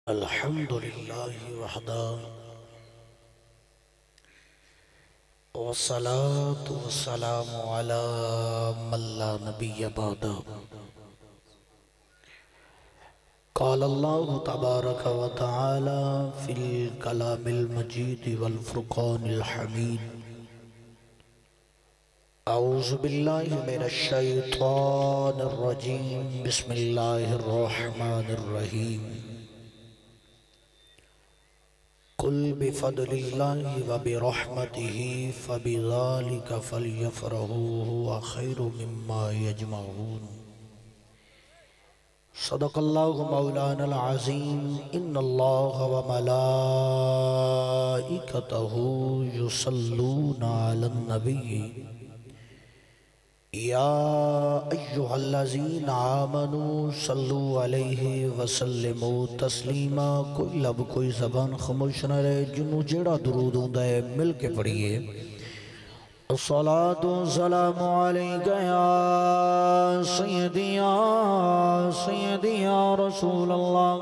الحمد لله وحده والصلاة والسلام على من لا نبي بعده. قال الله تبارك وتعالى في الكلام المجيد والفرقان الحميد: أعوذ بالله من الشيطان الرجيم. بسم الله الرحمن الرحيم. قل بفضل الله وبرحمته فبذلك فليفرحوا هو خير مما يجمعون. صدق الله مولانا العظيم. إن الله وملائكته يصلون على النبي يا أيها الذين آمنوا صلوا عليه وسلموا تسلیما. کوئی لب کوئی زبان خاموش نہ رہے. جنوں جیڑا درود ہوندا ہے مل کے پڑھیے. الصلاة والسلام عليك يا سيدي يا سيدي يا رسول الله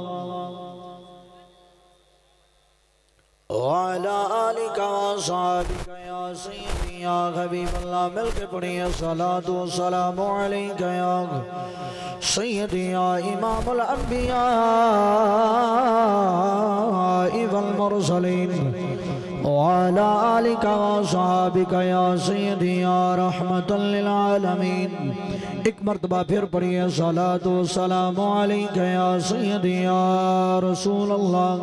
وعلى آلك وصحبك يا سيدي يا حبيب الله. مل کے پڑھیے. الصلاة والسلام عليك يا سيدي يا إمام الأنبياء والمرسلين وعلى آلك وصحبك يا سيدي يا رحمة للعالمين. ایک مرتبہ پھر پڑھیے. الصلاة والسلام عليك يا سيدي يا رسول الله.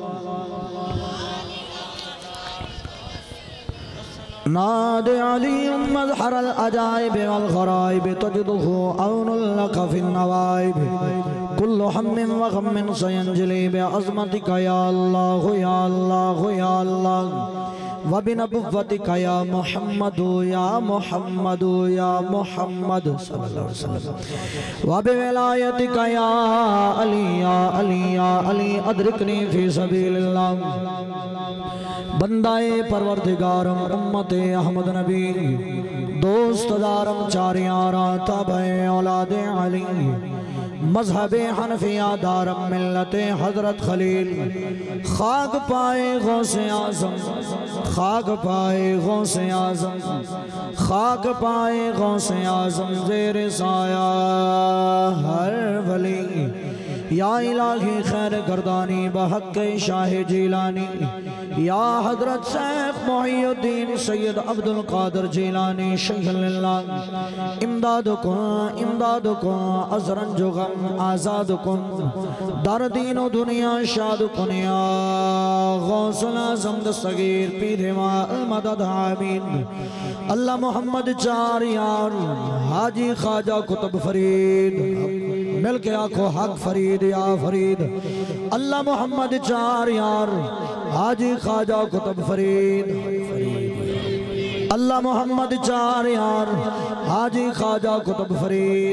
ناد علي مظهر الأجائب والغرائب تجده عون لك في النوائب. كل هم وغم سينجلي بعظمتك يا الله يا الله يا الله. وبنبوتك يا محمد يا محمد يا محمد صلى الله عليه وسلم. وبولايتك يا علي يا علي يا علي أدركني في سبيل الله. بندائے پروردگارم امت احمد نبی دوست دارم چاریاں تابع اولاد علی مذہب حنفیہ دارم ملت حضرت خلیل. خاک پائے غوث اعظم خاک پائے غوث اعظم خاک پائے غوث اعظم زیر سایہ ہر ولی. یا الہی خیر گردانی بحق شاہ جیلانی. یا حضرت شیخ محی الدین سید عبد القادر جیلانی شیخ اللہ. امداد کن ازرن جو غم آزاد کن. در دین و دنیا شاد کن یا غوث العظم دستگیر پیدھما المدد آمین. اللہ محمد چار یار حاجی خواجہ کتب فرید. مل کے آنکھو حق فرید یا فرید. اللہ محمد چار یار حاجی خواجہ کتب فرید. اللہ محمد چار یار حاجی خواجہ کتب فرید.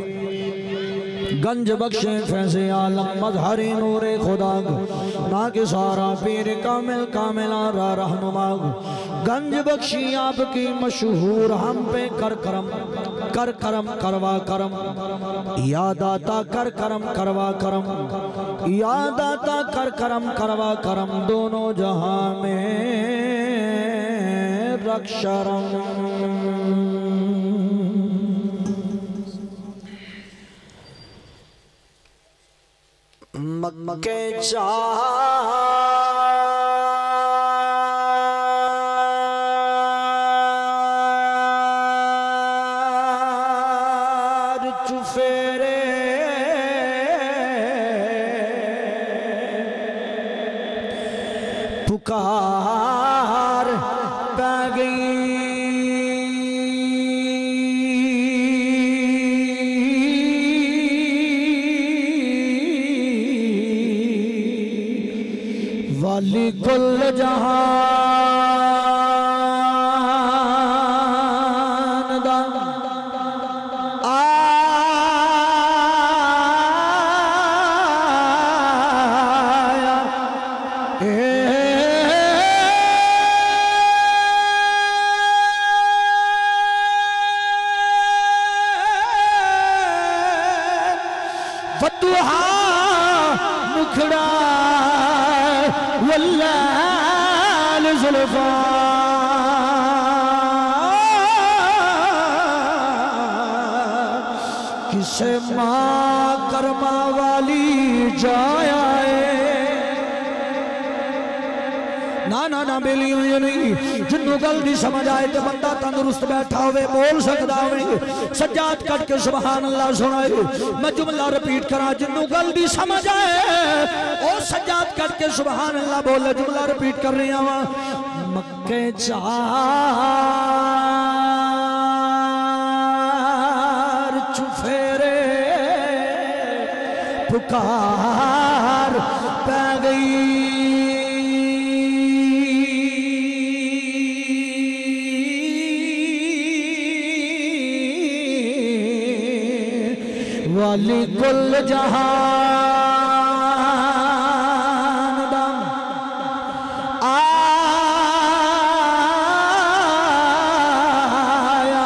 گنج بخش فیض عالم مظہر نور خدا نا کے سارا پیر کامل کاملہ را رہنما. گنج بخشی آپ کی مشہور ہم پہ کر کرم کروا کرم. یا داتا کر کرم کروا کرم. یا داتا کر کرم کروا کرم. دونوں جہاں میں رکھ شرم. مکے چار چفیرے پکار پہ گئی. والی کل جہان دا آیا زلفا کسے ماں کرما والی جایا ہے نا بیلی ہوئی نہیں جنہوں گل دی سمجھ آئے تو بندہ تندرست بیٹھا ہوئے بول سکتا ہوئے سجاد کٹ کے سبحان اللہ سنائے میں جملہ رپیٹ کرا جنہوں گل دی سمجھ آئے او سجاد کٹ کے سبحان اللہ بولے جملہ رپیٹ کر رہی ہوں مکہ چار چفیرے پکار پہ گئی والی کل جہان دم آیا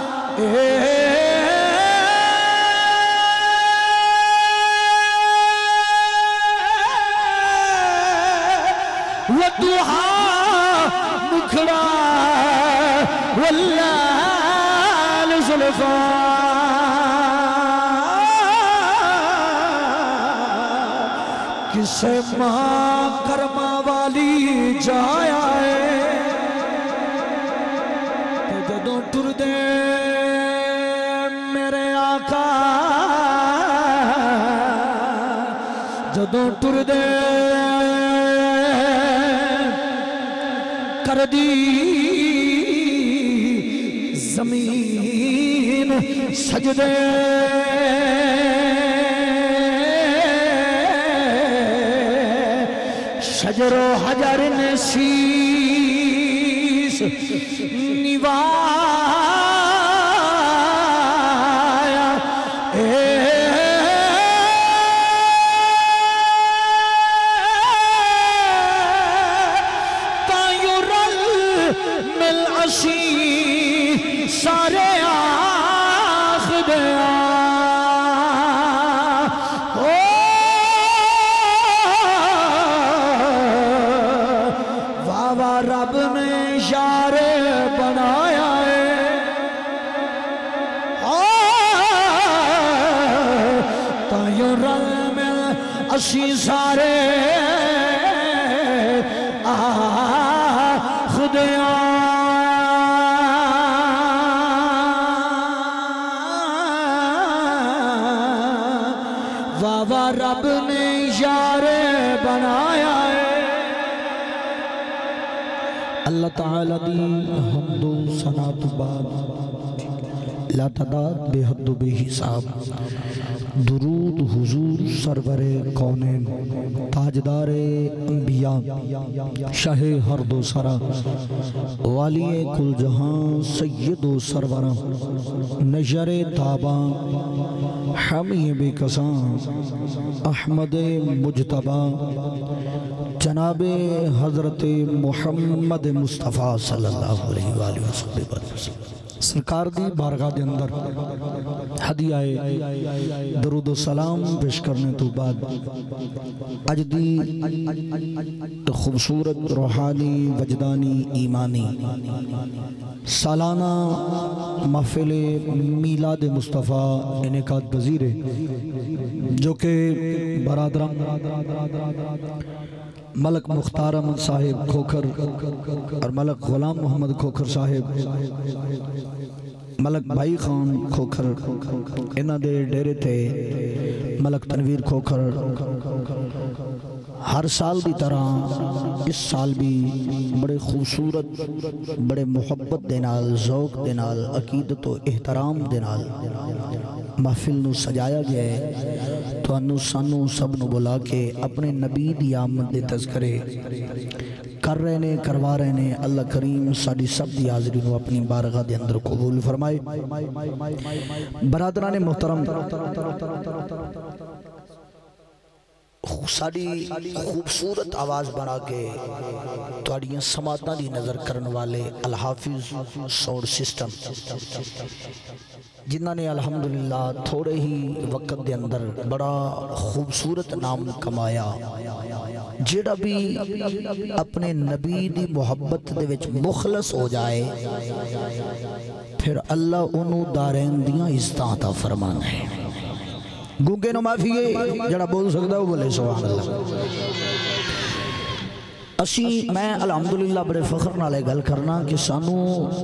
وَدُوحَا مُکھڑا وَاللَّالِ زُلْفَا کسے ماں کرما والی جایا ہے تو جدوں ٹر دے میرے آقا جدوں ٹر دے کر دی زمین سجدے شجر و حجر نسیس نوایا تایرل مل عشی سارے آخ دیا رب نے یار بنایا ہے تائیوں رل میں اسی سارے خدیاں واہ رب نے یار بنایا ہے اللہ تعالیٰ دی حمد و ثنا تو بعد لا تعداد بے حد و بے حساب درود حضور سرور کونین تاجدار انبیاء شاہ ہر دو سرا والی کل جہاں سید و سرورہ نجر تاباں حمی بے کساں احمد مجتبہ جناب حضرت محمد مصطفیٰ صلی اللہ علیہ وآلہ وسلم سرکار دی بارگاہ دے اندر ہدیہ درود و سلام پیش کرنے تو بعد اج دی خوبصورت روحانی وجدانی ایمانی سالانہ محفل میلاد مصطفیٰ انعقاد پذیر ہے جو کہ برادرم ملک مختار احمد صاحب کھوکھر اور ملک غلام محمد کھوکھر صاحب ملک بھائی خان کھوکھر انہاں دے ڈیرے تے ملک تنویر کھوکھر ہر سال دی طرح اس سال بھی بڑے خوبصورت بڑے محبت دے نال ذوق دے نال عقیدت و احترام دے نال محفل نو سجایا گیا ہے تو انو سانو سب نو بلا کے اپنے نبی دی آمد دے تذکرے کر رہے نے کروا رہے نے اللہ کریم ساڑی سب دی حاضری نو اپنی بارگاہ دے اندر قبول فرمائے برادران محترم ساڑی خوبصورت آواز بنا کے توڑیاں سماعتاں دی نظر کرن والے الحافظ ساؤنڈ سسٹم جنہاں نے الحمدللہ تھوڑے ہی وقت دے اندر بڑا خوبصورت نام کمایا جڑا بھی اپنے نبی دی محبت دے وچ مخلص ہو جائے پھر اللہ انہوں دارین دیاں عزتاں عطا فرمانا ہے. گونگے نو معافی ہے جڑا بول سکتا وہ بولے سبحان اللہ. میں الحمدللہ بڑے فخر نالے گل کرنا کہ سانو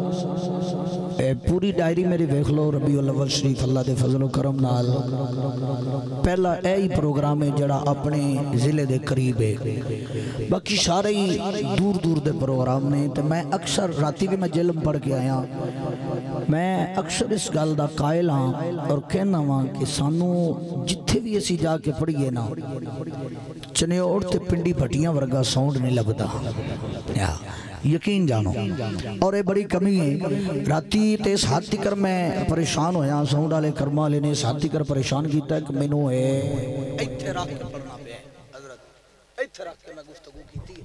پوری ڈائری میری ویکھ لو ربیع الاول شریف اللہ دے فضل و کرم نال پہلا ہی پروگرام ہے جڑا اپنے ضلع دے قریب ہے. باقی سارے ہی دور دور دے پروگرام نے. تو میں اکثر راتی بھی میں جلم پڑھ کے آیا میں اکثر اس گل دا قائل ہاں اور کہنا ہاں کہ سانو جتھے بھی اسی جا کے پڑھیے نا چنیوڑ تے پنڈی بھٹیاں ورگا ساؤنڈ نہیں لگتا. یقین جانو اور یہ بڑی کمی ہے. راتی تے اس حد تک میں پریشان ہویا ساؤنڈ والے کرما والے نے اس حد تک پریشان کیتا ہے کہ مینوں ایتھے رکھ کے پڑھنا پیا حضرت ایتھے رکھ کے میں گفتگو کیتی ہے.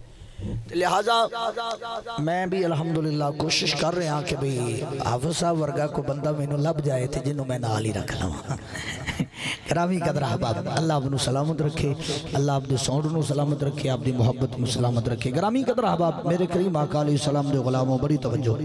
لہذا میں بھی الحمدللہ کوشش کر رہا ہوں کہ بھئی حافظ صاحب ورگا کو بندہ مینوں لب جائے تھے جنہوں میں نال ہی رکھ لواں. گرامی قدر احباب اللہ آپ نو سلامت رکھے, اللہ آپ دے ساؤنڈ نو سلامت رکھے, آپ دی محبت نو سلامت رکھے. گرامی قدر احباب میرے کریم آقا علیہ السلام دے غلاموں بڑی توجہ.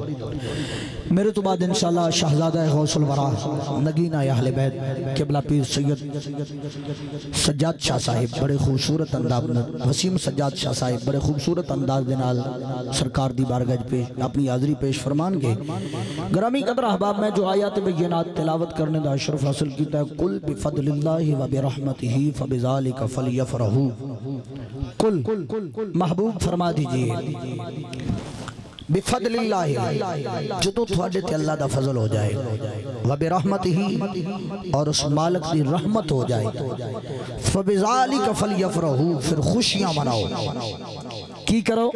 میرے تو بعد انشاءاللہ شہزادہ غوث الورا نگینہ اہل بیت قبلہ پیر سید سجاد شاہ صاحب بڑے خوبصورت انداز وسیم سجاد شاہ صاحب بڑے خوبصورت انداز دنال سرکار دی بارگاہ پہ اپنی حاضری پیش فرمان گے. گرامی قدر احباب میں جو آیات بینات تلاوت کرنے دا شرف حاصل کیتا ہے قل بفضل اللہ و برحمتہ فبذالک فلیفرحوا. قل محبوب فرما دیجئے بفضل اللہ جدو تھوڑے تے اللہ دا فضل ہو جائے و برحمتہ اور اس مالک دی رحمت ہو جائے فبذالک فلیفرحوا پھر خوشیاں مناؤ. کی کرو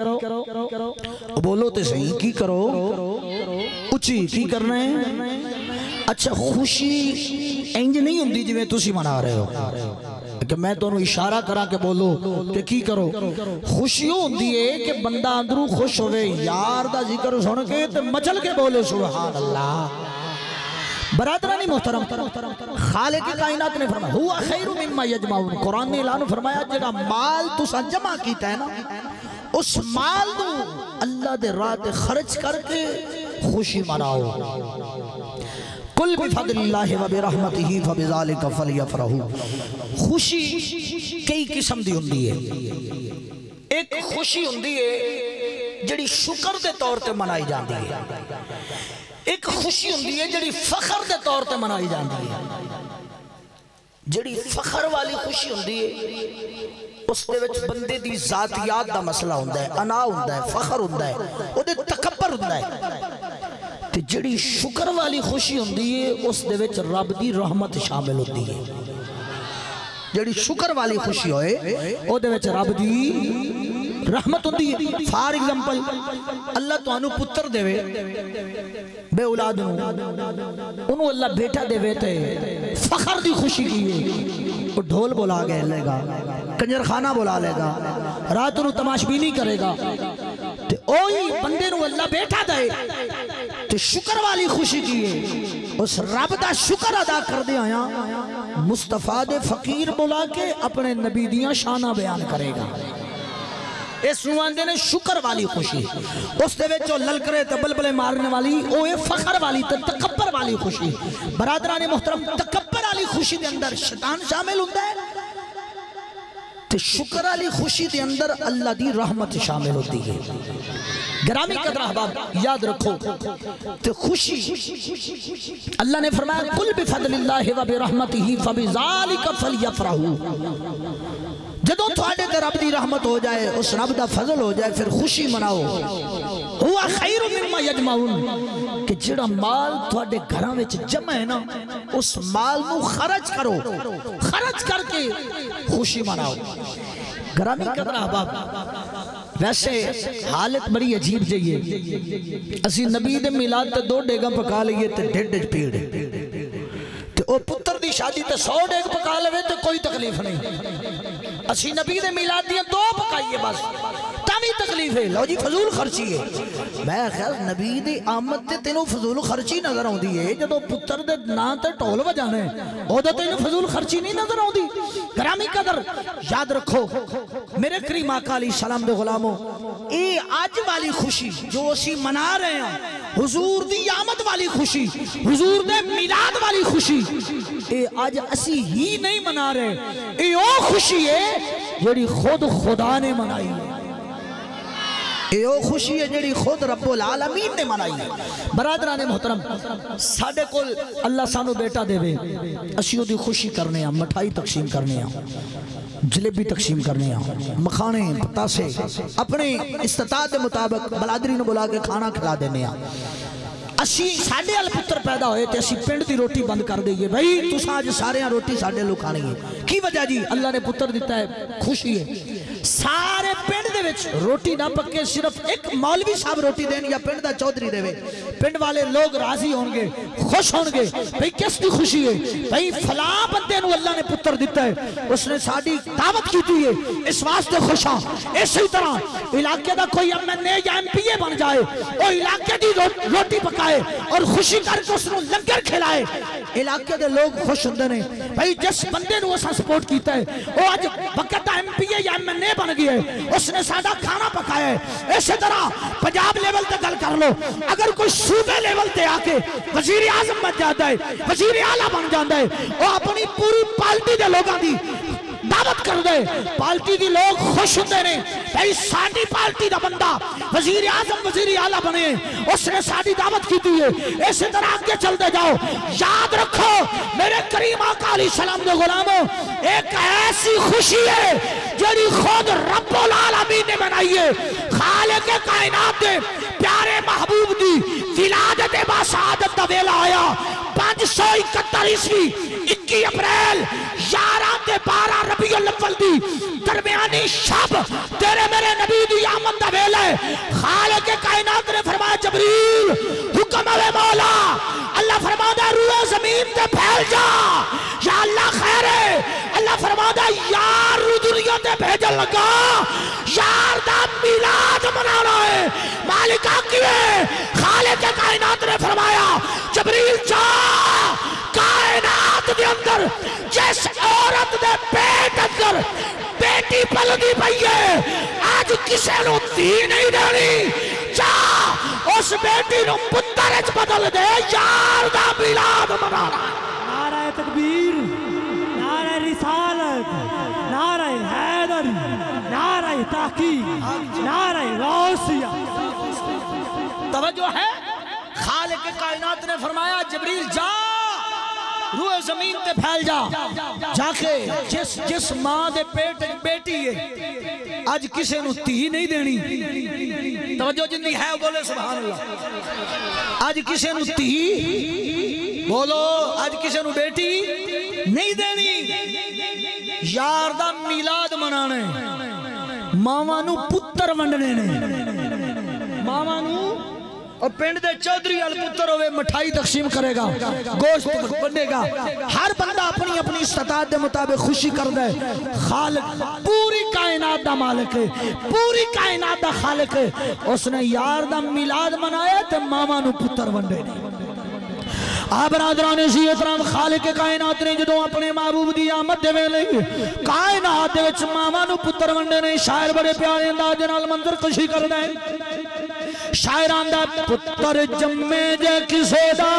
بولو تے صحیح کی کرو اچھی کی کرنا ہے. اچھا خوشی انج نہیں ہوندی جو میں تسی منا رہے ہو کہ میں تو انہوں اشارہ کرا کہ بولو کہ کی کرو. خوشی ہوندی ہے کہ بندہ اندروں خوش ہوئے یار دا ذکر سن کے تو مچل کے بولے سبحان اللہ. برادرانی محترم خالق کائنات نے فرمایا ہوا خیر مما یجمعون. قرآن نے اعلان فرمایا جگہ مال تسا جمع کیتا ہے نا اس مال نو اللہ دے راہ تے خرچ کر کے خوشی مناؤ. قل بفضل اللہ و برحمتہ فبذالک فلیفرحوا. خوشی کئی قسم دی ہوندی ہے. ایک خوشی ہوندی ہے جڑی شکر دے طور تے منائی جاندی ہے. ایک خوشی ہوندی ہے جڑی فخر دے طور تے منائی جاندی ہے. جڑی فخر والی خوشی ہوندی ہے اس دے وچ بندے دی ذاتیات دا مسئلہ ہوندا ہے, انا ہوندا ہے, فخر ہوندا ہے, او دے تکبر ہوندا ہے. تے جڑی شکر والی خوشی ہوندی ہے اس دے وچ رب دی رحمت شامل ہوتی ہے. جڑی شکر والی خوشی ہوئے او دے وچ رب دی رحمت ہوندی ہے. فار ایگزامپل اللہ تو انو پتر دے وے بے اولاد نو انو اللہ بیٹا دے وے تے فخر دی خوشی کیے وہ ڈھول بلا گئے لے گا, کنجر خانہ بلا لے گا, رات نو تماشبینی کرے گا. تے اوہی بندے نو اللہ بیٹا دے تے شکر والی خوشی کیے اس رب دا شکر ادا کر دے آیا مصطفیٰ دے فقیر بلا کے اپنے نبی دیاں شانہ بیان کرے گا. اس نواندے نے شکر والی خوشی. اس دے وچ جو للکرے تے بلبلے مارنے والی او اے فخر والی تے تکبر والی خوشی. برادران محترم تکبر والی خوشی دے اندر شیطان شامل ہوتا ہے تے شکر والی خوشی دے اندر اللہ دی رحمت شامل ہوتی ہے. گرامی قدر احباب یاد رکھو تے خوشی اللہ نے فرمایا قل بفضل اللہ و برحمتہ فبذالک فلیفرحوا. جدوں تھوڑے تے رب دی رحمت ہو جائے اس رب دا فضل ہو جائے پھر خوشی مناؤ. ہوا خیر مما یجمعون کہ جڑا مال تھوڑے گھراں وچ جمع ہے نا اس مال نو خرچ کرو, خرچ کر کے خوشی مناؤ. گرامی قدر احباب ویسے حالت بڑی عجیب جائیے اسی نبی دے میلاد تے 2 ڈیگاں پکا لئیے تے 1.5 پیڑ تے او پتر دی شادی تے 100 ڈیگ پکا لوے تے کوئی تکلیف نہیں. اسی نبی دے میلاد دیاں 2 پکائیے بس تا تاوی تکلیف ہے لو جی فضول خرچی ہے میں خیال نبی دی آمد تے تینوں فضول خرچی نظر آن دی ہے جدو پتر دے نا تے ٹول وجانے او دا تینوں فضول خرچی نہیں نظر آن دی گرامی قدر یاد رکھو میرے کریم آقا علیہ السلام دے غلاموں اے آج والی خوشی جو اسی منا رہے ہیں حضور دی آمد والی خوشی حضور دے میلاد والی خوشی اے آج اسی ہی نہیں منا رہے اے او خوشی ہے جڑی خود خدا نے منائی ہے اے او خوشی ہے جڑی خود رب العالمین نے منائی ہے برادران محترم ساڑھے کل اللہ سانو بیٹا دے وے اسیوں دی خوشی کرنے ہیں مٹھائی تقسیم کرنے ہیں جلیبی تقسیم کرنے ہیں مکھانے پتاسے اپنے استطاعت مطابق بلادری نے بلا کے کھانا کھلا دینے ہیں اسی ساڑھے پتر پیدا ہوئے تھے اسی پنڈ دی روٹی بند کر دئیے بھائی تو ساج سارے ہیں روٹی ساڑھے لوگ کھانے ہیں کی وجہ جی اللہ نے پتر دیتا ہے خوشی ہے سارے پنڈ دے وچ روٹی نہ پکے صرف ایک مولوی صاحب روٹی دین یا پنڈ دا چودھری دے وے پنڈ والے لوگ راضی ہونگے خوش ہونگے بھئی کس دی خوشی ہے بھئی فلاں بندے نو اللہ نے پتر دیتا ہے اس نے ساڑھی دعوت کی تھی ہے اس واسطے خوشاں اسی طرح علاقے دا کوئی MNA یا MP بن جائے وہ علاقے دی روٹی پکائے اور خوشی کر کے اس نے لنگر کھلائے علاقے دے لوگ خوش ہوندے نے بھئی جس بندے نو اسا سپورٹ کیتا ہے وہ آج وقت دا MP یا MNA بن گیا ہے اس نے سادہ کھانا پکایا ہے اسی طرح پنجاب لیول تے گل کر لو اگر کوئی صوبے لیول تے آکے وزیر اعظم بن جاتا ہے وزیر اعلیٰ بن جاتا ہے وہ اپنی پوری پارٹی دے لوگاں دی دعوت کر دے پارٹی دی لوگ خوش ہوندے نے بھئی ساڑھی پارٹی دا بندہ وزیر اعظم وزیر اعلیٰ بنے اس نے ساڑھی دعوت کی دی ہے اسی طرح آگے چل دے جاؤ یاد رکھو میرے کریم آقا علیہ السلام دے غلاموں ایک ایسی خوشی ہے جڑی خود رب العالمین نے بنائی ہے خالق کائنات دے پیارے محبوب دی ولادت با سعادت دا ویلا آیا 571 عیسوی 21 اپریل 11/12 ربیع الاول دی درمیانی شب تیرے میرے نبی دی آمد دا ویلا ہے خالق کائنات نے فرمایا جبریل حکم ہے مولا اللہ فرمایا روح زمین تے پھیل جا یا اللہ خیر ہے اللہ فرمایا یار رو دنیا تے بھیجن لگا یار دا میلاد منانا ہے مالکہ کیے خالق کائنات نے فرمایا جبریل جا کائنات دے اندر جس عورت دے پیٹ اندر بیٹی پلدی پئیے آج کسے نو دی نہیں دینی جا اس بیٹی نو پترچ بدل دے یار دا میلاد منانا نعرہ تکبیر نعرہ رسالت نعرہ حیدر نعرہ تحقیق نعرہ غوثیہ توجہ ہے خالق کائنات نے فرمایا جبریل جا روح زمین تے پھیل جا جا کے جس ماں دے پیٹ بیٹی ہے آج کسے نو تھی نہیں دینی توجہ جنی ہے بولے سبحان اللہ آج کسے نو تھی بولو آج کسے نو بیٹی نہیں دینی یار دا میلاد منانے ماما نو پتر ونڈنے نے ماما نو اور پنڈ دے چودھری ال پتر ہوئے مٹھائی تقسیم کرے گا گوشت بنے گا ہر بندہ اپنی اپنی استطاعت دے مطابق خوشی کر دے خالق پوری کائنات دا مالک ہے پوری کائنات دا خالق ہے اس نے یار دا میلاد منایا تے ماما نو پتر ونڈے برادران سی احترام خالق کائنات نے جدوں اپنے محبوب دی آمد دے ویلے کائنات دے وچ ماما نو پتر ونڈے نے شاعر بڑے پیارے انداز نال منظر کشی کر دے شاعران دا پتر جمے جے کسے دا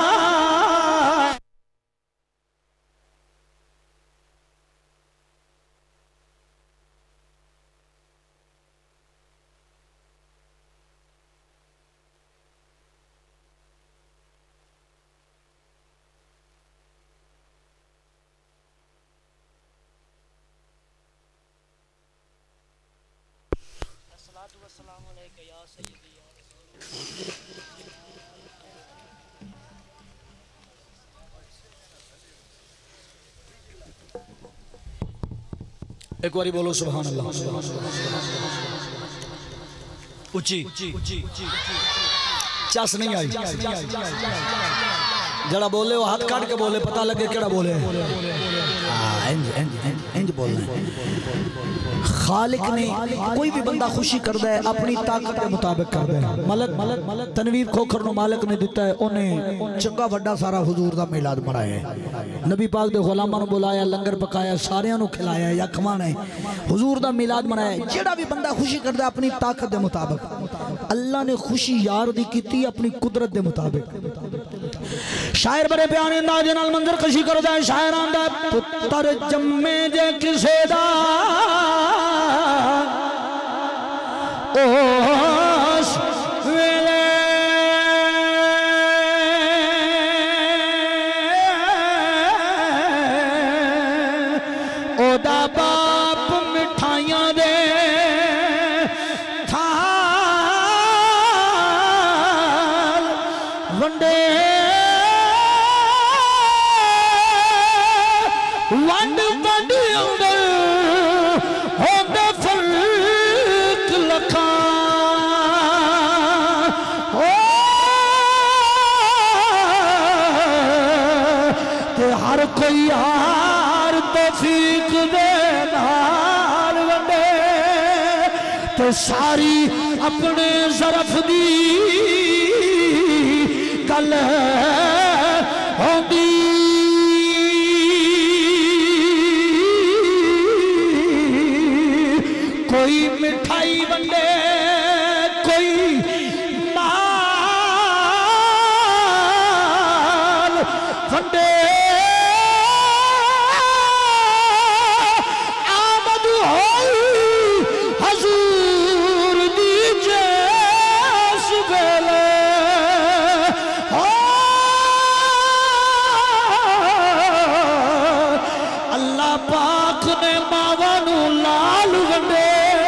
السلام علیکم یا سیدی ایک باری بولو سبحان اللہ اچھی چاس نہیں آئی جڑا بولے وہ ہاتھ کاٹ کے بولے پتہ لگے کیڑا بولے انج بولنا ہے خالق نے کوئی بھی بندہ خوشی کردہ ہے اپنی طاقت کے مطابق کردہ ہے. ملک تنویر کھوکھر نو مالک نے دیتا ہے, انہیں چنگا وڈا سارا حضور دا میلاد منایا ہے. نبی پاک دے غلاماں نو بلایا, لنگر پکایا, ساریاں نو کھلایا یا کھوانا ہے, حضور دا میلاد منایا ہے. جیڑا بھی بندہ خوشی کردہ ہے اپنی طاقت دے مطابق, اللہ نے خوشی یار دی کیتی اپنی قدرت دے مطابق. شاعر بڑے پیانے انداز نال منظر کشی کردہ ہے. شاعر آندہ پتر جمے جے کسے دا اوس ویلے او دا باپ مٹھائیاں دے تھال ونڈے ونڈ ونڈ اندر ہوندے فرق لکھاں تے ہر کوئی یار توفیق دے نال ونڈے تے ساری اپنے ظرف دی گل ہوندی. کوئی مٹھائی ونڈے کوئی مال ونڈے آمد ہوئی حضور دی جیس گلے اللہ پاک نے ماوانو لال ونڈے.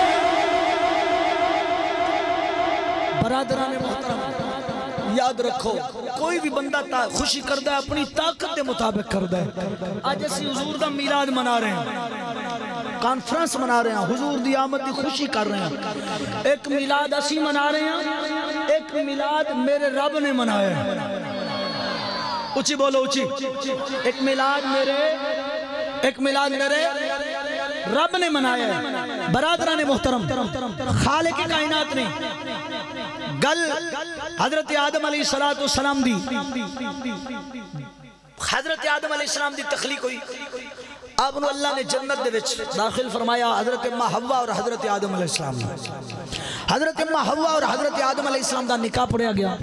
برادران محترم یاد رکھو, کوئی بھی بندہ خوشی کردہ ہے اپنی طاقت دے مطابق کردہ ہے. آج اسی حضور دا میلاد منا رہے ہیں, کانفرنس منا رہے ہیں, حضور دی آمد دی خوشی کر رہے ہیں. ایک میلاد اسی منا رہے ہیں, ایک میلاد میرے رب نے منایا ہے. اچھی بولو اچھی. ایک میلاد میرے رب نے منایا ہے. برادران محترم, خالق کائنات نے گل حضرت آدم علیہ السلام دی, حضرت آدم علیہ السلام دی تخلیق ہوئی. آپ نے اللہ نے جنت دے وچ داخل فرمایا حضرت اماں حوا اور حضرت آدم علیہ السلام نے. حضرت اماں حوا اور حضرت آدم علیہ السلام دا نکاح پڑھیا گیا.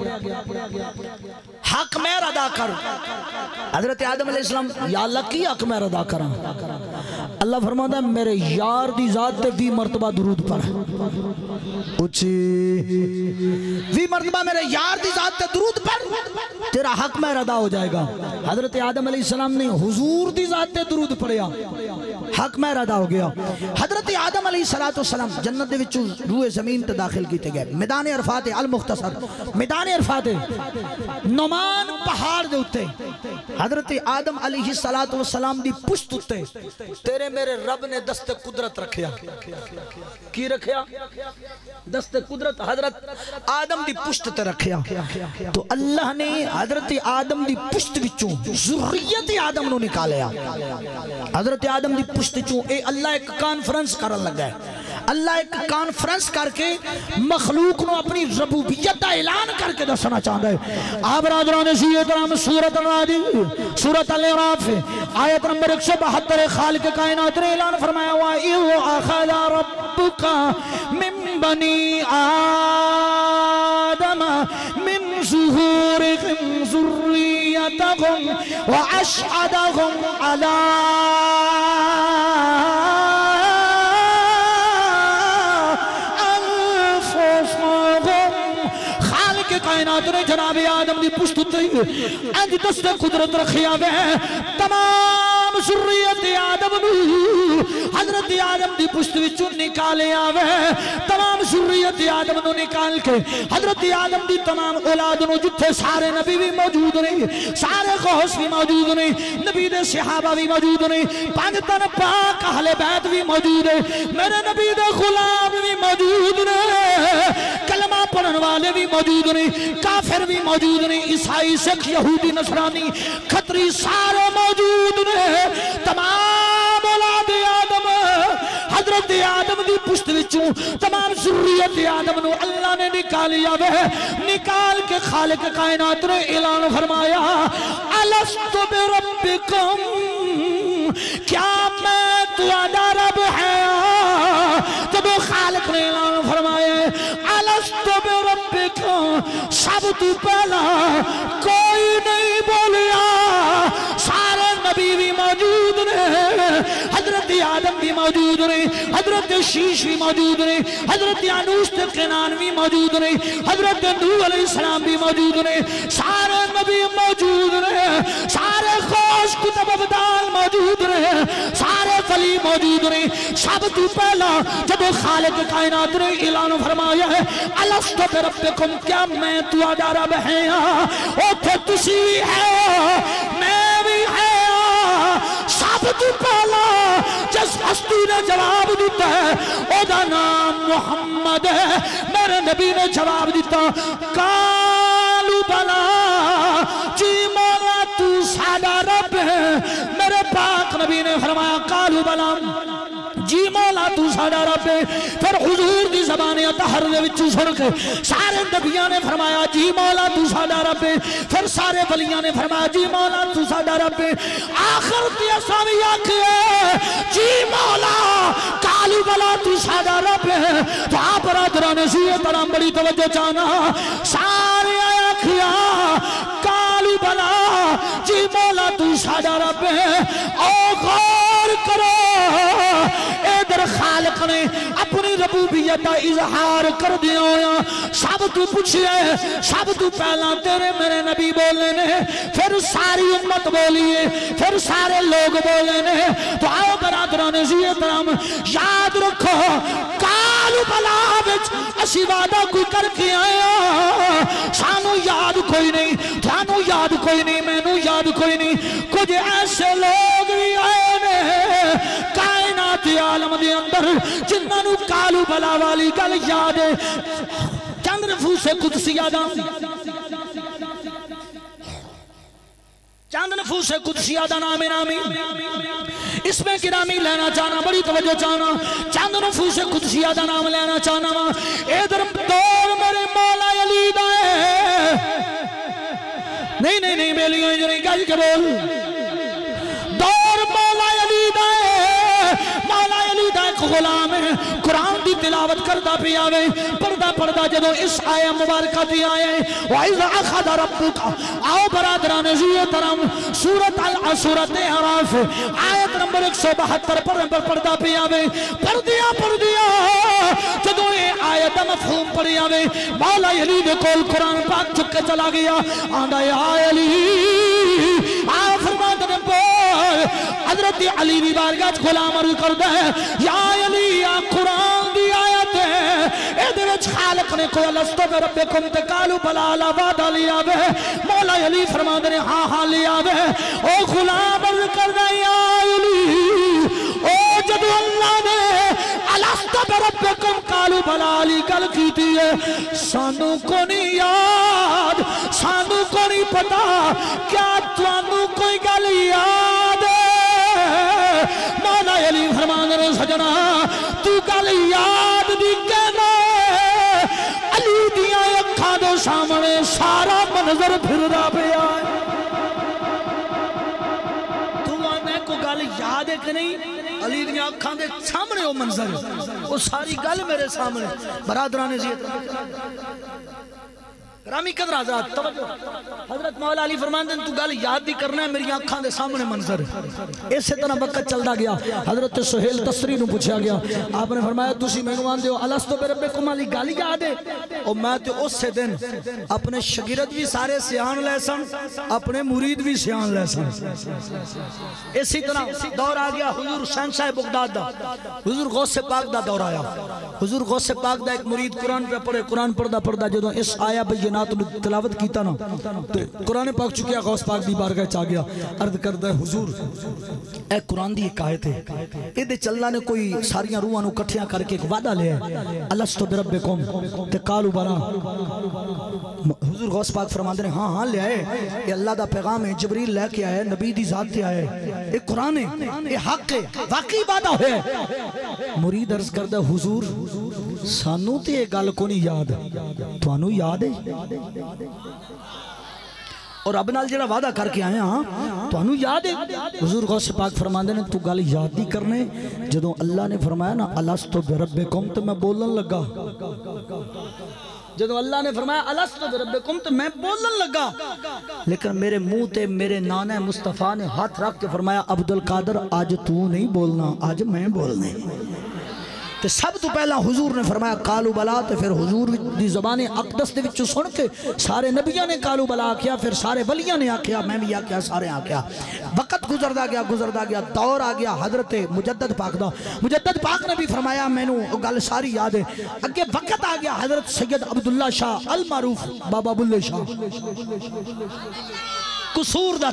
حق مہر ادا کر. حضرت آدم علیہ السلام یا اللہ کی حق مہر ادا کرا. اللہ فرماتا ہے میرے یار دی ذات تے 20 مرتبہ درود پڑھ. اچھی 20 مرتبہ میرے یار دی ذات تے درود پڑھ, تیرا حق مہر ادا ہو جائے گا. حضرت آدم علیہ السلام نے حضور دی ذات تے درود پڑھیا, حق مہر ادا ہو گیا. حضرت آدم علیہ السلام جنت دے وچوں روئے زمین تے داخل کیتے گئے. میدان عرفات المختصر, میدان عرفات نعمان پہاڑ دے اتے حضرت آدم علیہ السلام دی پشت اتے تیرے میرے رب نے دست قدرت رکھیا. کی رکھیا؟ دست قدرت حضرت آدم دی پشت تے رکھیا. تو اللہ نے حضرت آدم دی پشت وچوں ذریت آدم نو نکالیا. حضرت آدم دی پشت وچوں اے اللہ ایک کانفرنس کرن لگا ہے. اللہ ایک کانفرنس کر کے مخلوق نو اپنی ربوبیت دا اعلان کر کے دسنا چاہتا ہے. آپ برادران کرام سورۃ سورۃ الاعراف آیت نمبر 172 خالق کائنات نے اعلان فرمایا وَإِذْ أَخَذَ رَبُّكَ مِن بَنِي آدَمَ مِن ظُهُورِهِمْ ذُرِّيَّتَهُمْ وَأَشْهَدَهُمْ عَلَىٰ کائنات نے جناب آدم دی پشت تے انج دست قدرت رکھیا وے. تمام ذریت آدم نو حضرت آدم دی پشت وچوں نکالیا وے. تمام ذریت آدم نو نکال کے حضرت آدم دی تمام اولاد نو جتھے سارے نبی بھی موجود نے, سارے غوث بھی موجود نے, نبی دے صحابہ بھی موجود نے, 5 تن پاک اہل بیت بھی موجود ہے, میرے نبی دے غلام بھی موجود نے, کلمہ پڑھن والے بھی موجود نے, کافر بھی موجود نے, عیسائی سکھ یہودی نصرانی کھتری سارے موجود نے. تمام اولاد آدم حضرت حضرت آدم دی پشت وچوں تمام ذریت آدم نو اللہ نے نکالیا وے نکال کے خالق کائنات نے اعلان فرمایا الست بربکم کیا میں تہاڈا رب ہاں جب خالق نے اعلان فرمایا الست بربکم سب تو پہلا کوئی نہیں بولیا سارے نبی بھی موجود نے حضرت آدم بھی موجود نے حضرت شیش بھی موجود نے حضرت انوش کنان بھی موجود نے حضرت نوح علیہ السلام بھی موجود نے سارے نبی موجود نے سارے خوش کتب ابدال موجود نے سارے ولی موجود نے سب تو پہلا جب خالق کائنات نے اعلان فرمایا ہے الست بربکم کیا میں تہاڈا رب ہاں اوتھے تسی بھی ہے میں بھی ہے سب تو پہلا جس ہستی نے جواب دیتا ہے او دا نام محمد ہے میرے نبی نے جواب دیتا قالوا بلا جی مولا تو ساڈا رب ہے میرے پاک نبی نے فرمایا قالوا بلا جی مولا تو ساڈا رب ہے پھر حضور دی زبان اطہر دے وچ سن کے سارے نبیاں نے فرمایا جی مولا تو ساڈا رب ہے پھر سارے ولیاں نے فرمایا جی مولا تو ساڈا رب ہے آخر تے اساں وی آکھیا جی مولا قالوا بلا تو ساڈا رب ہے تو آپ برادران نے سی طرح بڑی توجہ چاہنا سارے آکھیا قالوا بلا جی مولا تو ساڈا رب ہے او غور کرو ادھر خالق نے اپنی ربوبیت کا اظہار کر دیا ہویا سب تو پوچھئے سب تو پہلا تیرے میرے نبی بولنے نے پھر ساری امت بولیے پھر سارے لوگ بولنے نے تو آؤ برادران عزیز احترام یاد رکھو قالوا بلا وچ اسی وعدہ کوئی کر کے آیا سانو یاد کوئی نہیں تھانو یاد کوئی نہیں مینوں یاد کوئی نہیں کچھ ایسے لوگ بھی آئے نے کائنات عالم دے اندر جنہاں نو قالوا بلا والی گل یاد ہے چند نفوس قدسیہ دا چند نفوس قدسیہ دا نام نامی اس میں گرامی لینا چاہنا بڑی توجہ چاہنا چند نفوس قدسیہ دا نام لینا چاہنا ادھر دور میرے مولا علی دا ہے نہیں میلی ہوئی جو نہیں کہا جی کہ بول دور مولا علی دا ہے مولا علی دا ایک غلام ہے قرآن دی تلاوت کردہ پی آوے پردہ جدو اس آیہ مبارکہ دی آئے وَإِذَا أَخَذَ رَبُّكَ آؤ برادران عزیز ترم سورت اعراف آیت نمبر 172 پر پردہ پی آوے پردیا جدو یہ آیت مفہوم پڑی آوے مولا علی دے کول قرآن پاک چکے چلا گیا آندہ یا علی آؤ فرماتا نے بول حضرت علی بھی بارگاہ غلام عرض کردہ ہے یا علی یا قرآن دی آیت ہے ادھر خالق نے کوئی الستو بربکم تے قالوا بلا لا وعدہ لیا وے مولا علی فرماتا نے ہاں لیا وے او غلام عرض کردہ یا علی او جدو اللہ نے الستو بربکم قالوا بلا علی گل کیتی ہے سانو کو نہیں یاد سانو کو نہیں پتا کیا توانو کوئی گل یاد ہے مولا علی فرمان نے سجنا تو گل یاد دی کہنا علی دیاں اکھاں دے سامنے سارا منظر پھر رہا پیا تو آنے کو گل یاد ہے کہ نہیں علی دیاں اکھاں دے سامنے وہ منظر وہ ساری گل میرے سامنے برادران عزیز رامی قدر حضرات توجہ حضرت مولا علی فرماندے تو گل یاد دی کرنا ہے میری آنکھاں دے سامنے منظر اسی طرح وقت چلدا گیا حضرت سہیل تسری نو پوچھا گیا آپ نے فرمایا تسی مینوں آندے ہو الستو بربکم والی گل یاد ہے او میں تے اس دن اپنے شاگرد بھی سارے سیان لے سن اپنے مرید بھی سیان لے سن اسی طرح دور آ گیا حضور شہنشاہ بغداد دا حضور غوث پاک دا دور آیا حضور غوث پاک دا ایک مرید قرآن پہ پڑھے قرآن پڑھدا جدوں اس آیا نات تلاوت کیتا نا تے قرآن پاک چکیا غوث پاک دی بارگاہ چا گیا عرض کردہ ہے حضور اے قرآن دی ایک آیت ہے اے دے چلنا نے کوئی ساریاں روحاں نو کٹھیاں کر کے ایک وعدہ لے ہے الستو بربکم تے قالوا بلا حضور غوث پاک فرماندے ہیں ہاں لے آئے یہ اللہ دا پیغام ہے جبریل لے کے آئے نبی دی ذات تے آئے یہ قرآن ہے یہ حق ہے واقعی وعدہ ہے مرید عرض کردہ حضور سانو تے یہ گل کو نہیں یاد توانو یاد ہے اور اب نال جڑا وعدہ کر کے آیا ہاں توانو یاد ہے حضور غوث پاک فرماندے نے تو گل یاد نہیں کرنے جدوں اللہ نے فرمایا نا الستو بربکم تو میں بولن لگا جدو اللہ نے فرمایا الستو بربکم تو میں بولن لگا لیکن میرے منہ تے میرے نانے مصطفیٰ نے ہاتھ رکھ کے فرمایا عبدالقادر آج تو نہیں بولنا آج میں بولنے تے سب تو پہلا حضور نے فرمایا قالوا بلا تے پھر حضور دی زبان اقدس دے وچوں سن کے سارے نبیاں نے قالوا بلا کیا پھر سارے ولیاں نے آکھیا میں بھی آکھیا سارے آکھیا وقت گزردا گیا دور آ گیا حضرت مجدد پاک دا مجدد پاک نے بھی فرمایا مینوں گل ساری یاد ہے اگے وقت آ گیا حضرت سید عبداللہ شاہ المعروف بابا بلے شاہ قصور دا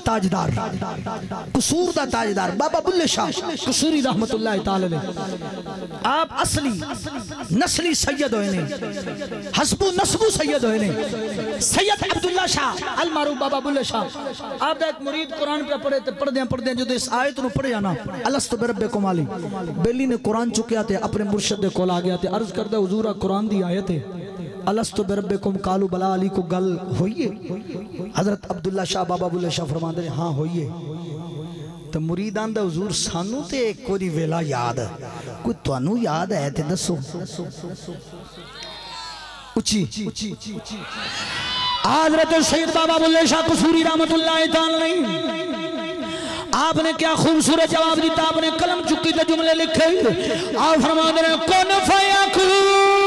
تاجدار بابا بلے شاہ قصوری رحمت اللہ تعالی علیہ آپ اصلی نسلی سید ہوئے نے حسبو نسبو سید ہوئے نے سید عبداللہ شاہ المعروف بابا بلے شاہ آپ دا ایک مرید قرآن پہ پڑھے تے پڑھ دیں جو اس آیت نو پڑھے آنا الستو بربکم علی بیلی نے قرآن چکیا تے اپنے مرشد دے کول آ گیا تے عرض کردہ حضورہ قرآن دی آیت ہے الستو بربکم قالوا بلا علی کو گل ہوئیے حضرت عبداللہ شاہ بابا بلے شاہ فرماندے ہیں ہاں ہوئیے تو مریدان دا حضور سانو تے کوئی ویلا یاد کوئی توانو یاد ہے تے دسو اچھی حضرت سید بابا بلے شاہ قصوری رحمت اللہ تعالی نہیں آپ نے کیا خوبصورت جواب دیتا آپ نے قلم چکی تے جملے لکھے آپ فرماندے ہیں کن فیکون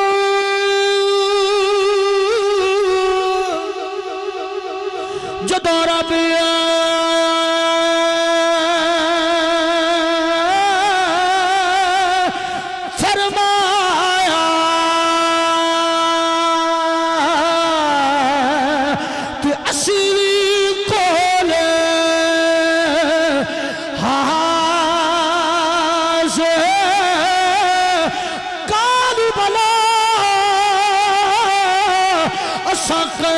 جو دورہ بیا فرمایا کہ اسیری کولے حاضر قالوا بلا اساقے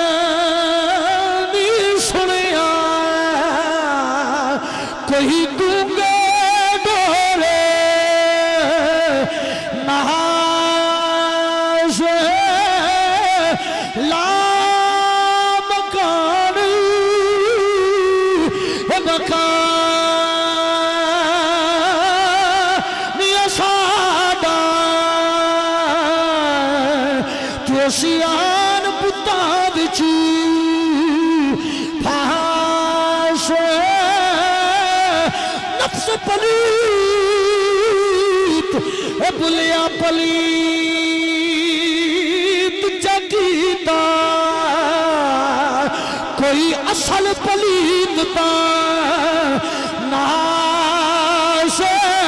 کوئی دونگے دورے نحاز لا مکانی مکانی اسادا تو سیان پتا بچی نفس پلیت بلیا پلیت جگیتا کوئی اصل پلیت تا ناس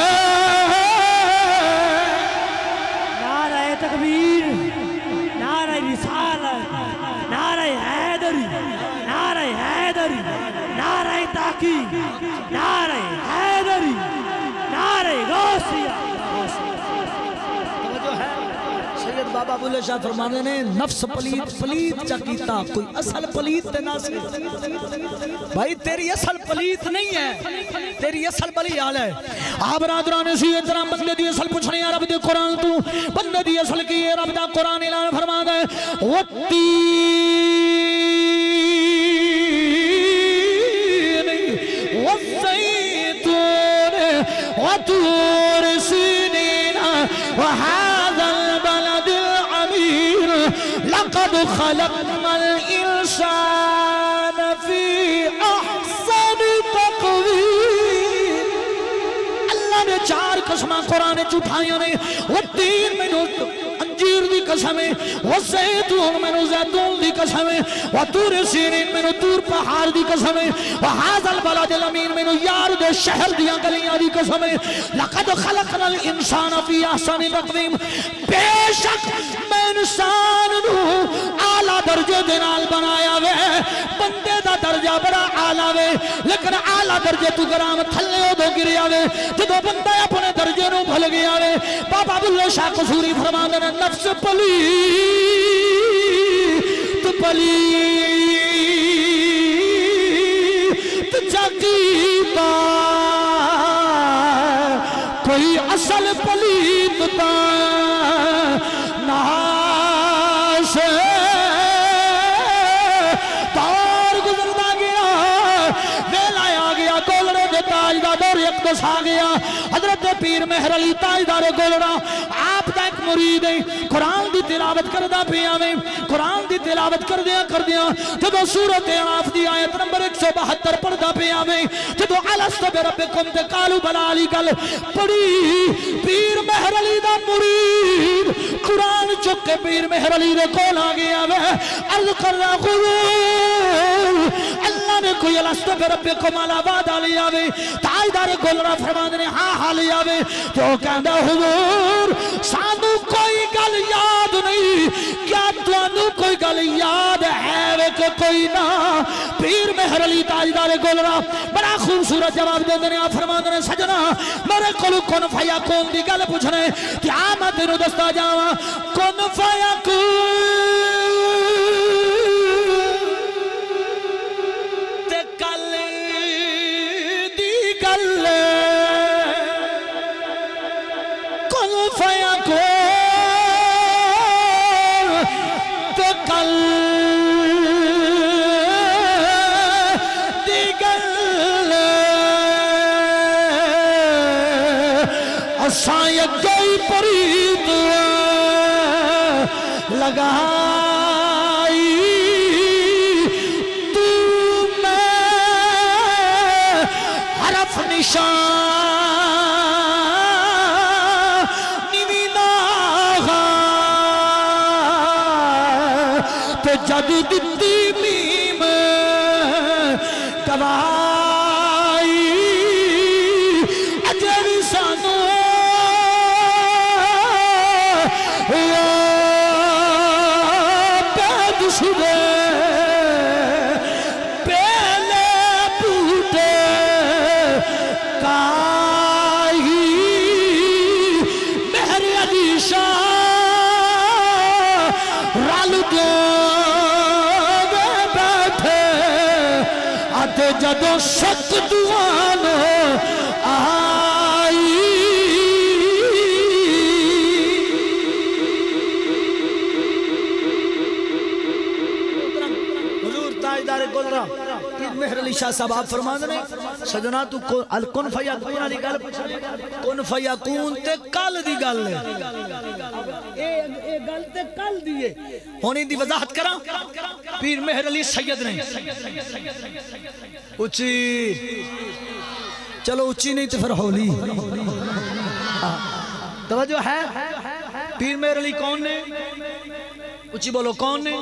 نعرہ تکبیر نعرہ رسالت نعرہ حیدری نعرہ تحقیق نعرہ حیدری نعرہ غوثیہ سید بابا بلے شاہ فرمانے نے نفس پلیت چکیتا کوئی اصل پلیت تے ناسی بھائی تیری اصل پلیت نہیں ہے تیری اصل بلی حال ہے آپ برادران اسی احترام بندے دی اصل پوچھنے ہیں رب دے قرآن تو بندے دی اصل کی ہے رب دا قرآن اعلان فرما دے وطور سنين وهذا البلد العمير لقد خلقنا الإنسان في أحسن تقويم اللہ نے چار قسمیں قرآن چٹھائیوں نے والتین میں انجیر دی قسمیں والزیتون میں زیتون دی قسمیں وطور سینین میں طور پہاڑ دی قسمیں وحاذ البلد الامین میں یار دے شہر دیاں گلیاں دی قسمیں لقد خلقنا الانسان فی احسن تقویم بے شک میں انسان نو آلہ درجے دے نال بنایا وے بندے دا درجہ بڑا آلہ وے لیکن آلہ درجے تو گرام تھلے ہو دو گریا وے جدو بندہ اپنے درجے نو بھل گیا وے بابا بلے شاہ قصوری فرماندے نے نفس پلیت پلیت جگیتا کوئی اصل پلیت تا ناس دور گزردا گیا ویلا آ گیا گولڑے دے تاج دا دور اقدس آ گیا حضرت پیر مہر علی تاجدار گولڑا آپ دا ایک مرید ہے قرآن دی تلاوت کردہ پیا میں قرآن دی تلاوت کردیا جدو سورت اعراف دی آیت نمبر 172 پڑھدا پیا میں جدو الست بربکم تے قالوا بلا علی گل پڑھی پیر مہر علی دا مرید قرآن چک کے پیر مہر علی دے کول آ گیا وے عرض کر رہا حضور اللہ نے کوئی الست بربکم علی وعدہ لیا وے تاجدار گولڑا فرماندے نے ہاں لیا وے تو کہندا حضور سانو کوئی گل یاد نہیں کیا تانوں کوئی گل یاد ہے وے کہ کوئی نہ پیر مہر علی تاجدار گولڑا بڑا خوبصورت جواب دے نے فرماندے نے سجنا میرے کول کن فیکون دی گل پوچھنے کیا میں تینوں دستا جاواں کن فیکون تے کل دی گل کن فیکون تے کل دی گل اساں یکئی پرید لگائی تو میں حرف نشان نوینا تے جد دتی میم گوائی اجر سانو پہلے بوٹے کائی مہر علی شاہ رال دے بیٹھے آتے جدو شک دوان آئی گولڑا پیر مہر علی شاہ صاحب آپ فرماندے نے سجنا تو کن فیکون علی گل کن فیکون تے کل دی گل ہے اے گل تے کل دی ہے ہونی دی وضاحت کراں پیر مہر علی سید نے اچھی چلو اچھی نہیں تو پھر ہولی توجہ ہے پیر مہر علی کون نے اچھی بولو کون نے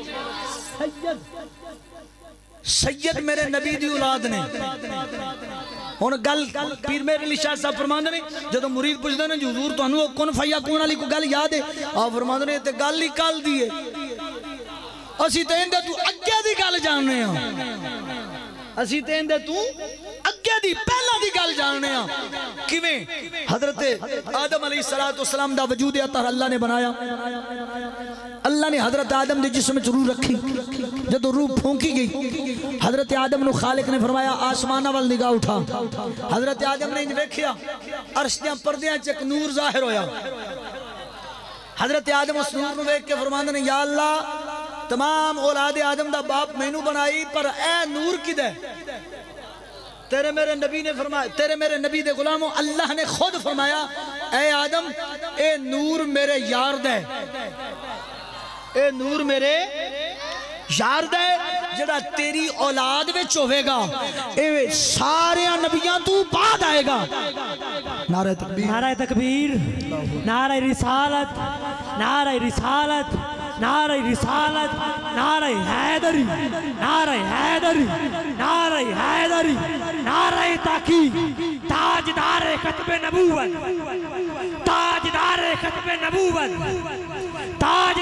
سید میرے نبی دی اولاد نے ہن گل پیر مہر علی شاہ صاحب فرماندے نے جدوں مرید پوچھدے نے حضور تانوں کن فیکون علی کو گل یاد ہے آپ فرماندے نے تے گل ہی کل دی ہے اسی تے اندے تو اگے دی گل جاننے ہاں اسی تے اندے تو اگے دی پہلا دی گل جاننے ہاں کیویں حضرت آدم علیہ السلام دا وجود اطہر اللہ نے بنایا اللہ نے حضرت آدم دے جسم میں روح رکھی جدو روح پھونکی گئی حضرت آدم نو خالق نے فرمایا آسمانہ وال نگاہ اٹھا حضرت آدم نے دیکھیا عرش دیاں پردیاں چ ایک نور ظاہر ہویا حضرت آدم اس نور نو دیکھ کے فرماندے نے یا اللہ تمام اولاد آدم دا باپ مینوں بنائی پر اے نور کدے تیرے میرے نبی نے فرمایا تیرے میرے نبی دے غلاموں اللہ نے خود فرمایا اے آدم اے نور میرے یار دے اے نور میرے یار دے جڑا تیری اولاد وچ ہوے گا اے سارے نبیاں تو بعد آئے گا نعرہ تکبیر نعرہ تکبیر نعرہ رسالت نعرہ رسالت نعرہ رسالت نعرہ حیدری نعرہ حیدری نعرہ حیدری نعرہ تحقیق تاجدار ختم نبوت تاجدار ختم نبوت تاجدار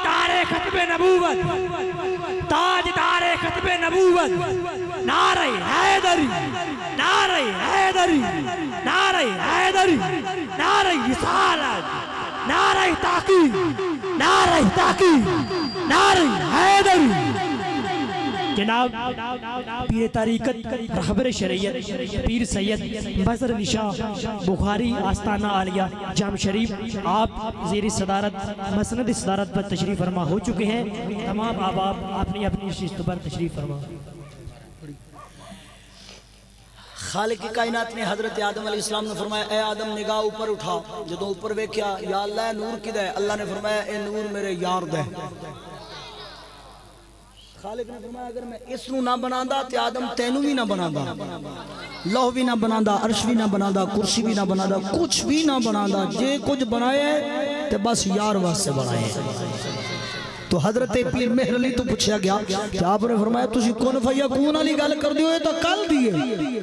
ختم نبوت تاجدار ختم نبوت نعرہ حیدری نعرہ حیدری نعرہ حیدری نعرہ رسالت نعرہ تحقیق نعرہ تحقیق نعرہ حیدری جناب پیر طریقت رہبر شریعت پیر سید مظہر علی شاہ بخاری آستانہ عالیہ جام شریف آپ زیر صدارت مسند صدارت پر تشریف فرما ہو چکے ہیں تمام احباب اپنی اپنی نشست پر تشریف فرما خالق کائنات نے حضرت آدم علیہ السلام نے فرمایا اے آدم نگاہ اوپر اٹھا جدو اوپر ویکھیا یا اللہ نور کدھا ہے اللہ نے فرمایا اے نور میرے یار دے خالق نے فرمایا اگر میں اس نو نہ بناندا تے آدم تینوں بھی نہ بناندا لوح بھی نہ بناندا عرش بھی نہ بناندا کرسی بھی نہ بناندا کچھ بھی نہ بناندا جے کچھ بنائے تے بس یار واسطے بنائے تو حضرت پیر مہر علی تو پوچھا گیا کہ آپ نے فرمایا تسی کون فیکون علی گل کر دیو تو کل دیئے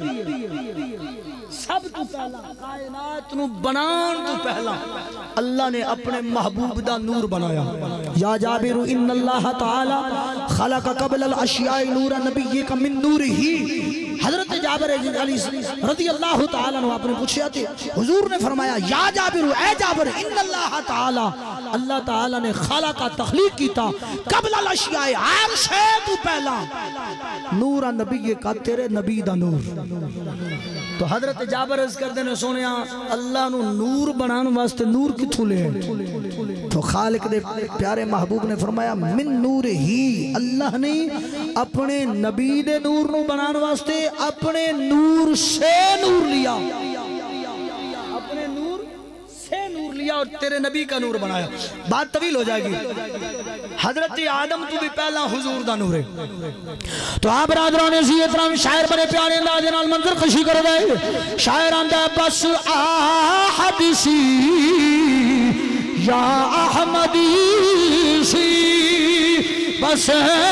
سب تو پہلا کائنات نو بنان تو پہلا اللہ نے اپنے محبوب دا نور بنایا یا جابر ان اللہ تعالی خلق قبل الاشیاء نور نبیک من نور ہی حضرت جابر علی رضی اللہ تعالیٰ عنہ آپ نے پوچھا تھے حضور نے فرمایا یا جابر اے جابر ان اللہ تعالی اللہ تعالیٰ نے خالق تخلیق کی تھا قبل الاشیاء ہر شے تو پہلا نور نبی کا تیرے نبی دا نور تو حضرت جابر عرض کر دینے سونیا اللہ نو نور بنان واسطے نور کتھوں لے تو خالق دے پیارے محبوب نے فرمایا من نور ہی اللہ نے اپنے نبی دے نور نو بنان واسطے اپنے نور سے نور لیا اپنے نور سے نور لیا اور تیرے نبی کا نور بنایا بات طویل ہو جائے گی حضرت آدم تو بھی پہلا حضور دا نور ہے تو آپ برادران عزیز احترام شاعر بڑے پیارے انداز نال منظر خوشی کر دے شاعر آندہ بس آحدی سی یا احمدی سی بس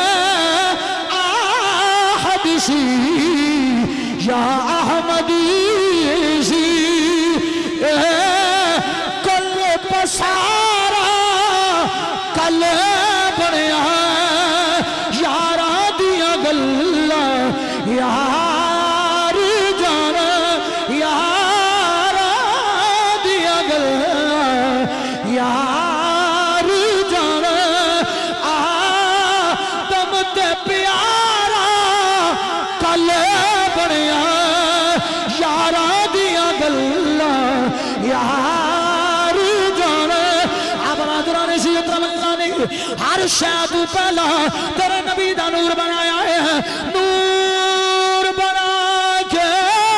آحدی سی یا احمدی سی کل پسارا کل بڑیا یارا دیا گلہ یار جانا یارا دیا گلہ یار جانا آدم تے پیارا کل بڑیا یارا دیا گلہ یار جانا آپ برادران سی اکرم اللہ نے ہر شاید پہلا تیرے نبی دا نور بنایا ہے نور بنا کے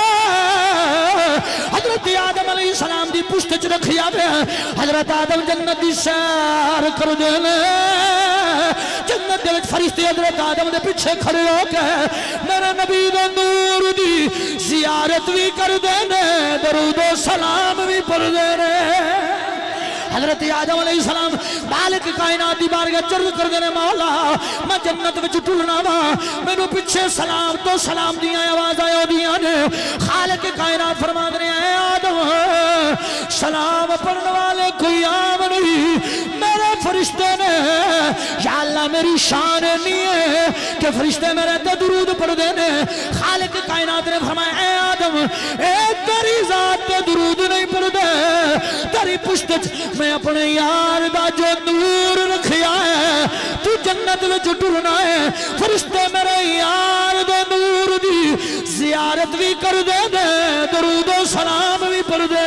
حضرت آدم علیہ السلام دی پشت چ رکھیا ہے حضرت آدم جنت دی سیر کر دینے جنت دے وچ فرشتے حضرت آدم دے پیچھے کھڑے ہو کے میرے نبی دے نور دی زیارت بھی کر دینے درود و سلام بھی پڑھ دینے حضرت آدم علیہ السلام مالک کائنات دی بارگاہ چرد کر دینے مولا میں جنت وچ ٹرنا وا مینوں پیچھے سلام تو سلام دیاں آواز آیا دیاں نے خالق کائنات فرما دے اے آدم سلام پڑھنے والے کوئی عام نہیں میرے فرشتے نے یا اللہ میری شان نہیں ہے کہ فرشتے میرے تے درود پڑھ دینے خالق کائنات نے فرمایا اے آدم اے تیری ذات تے درود نہیں پڑھ دے تیری پشت میں اپنے یار دا جو نور رکھیا ہے تو جنت وچ ٹرنا ہے فرشتے میرے یار دے نور دی زیارت بھی کر دے درود و سلام بھی پڑھ دے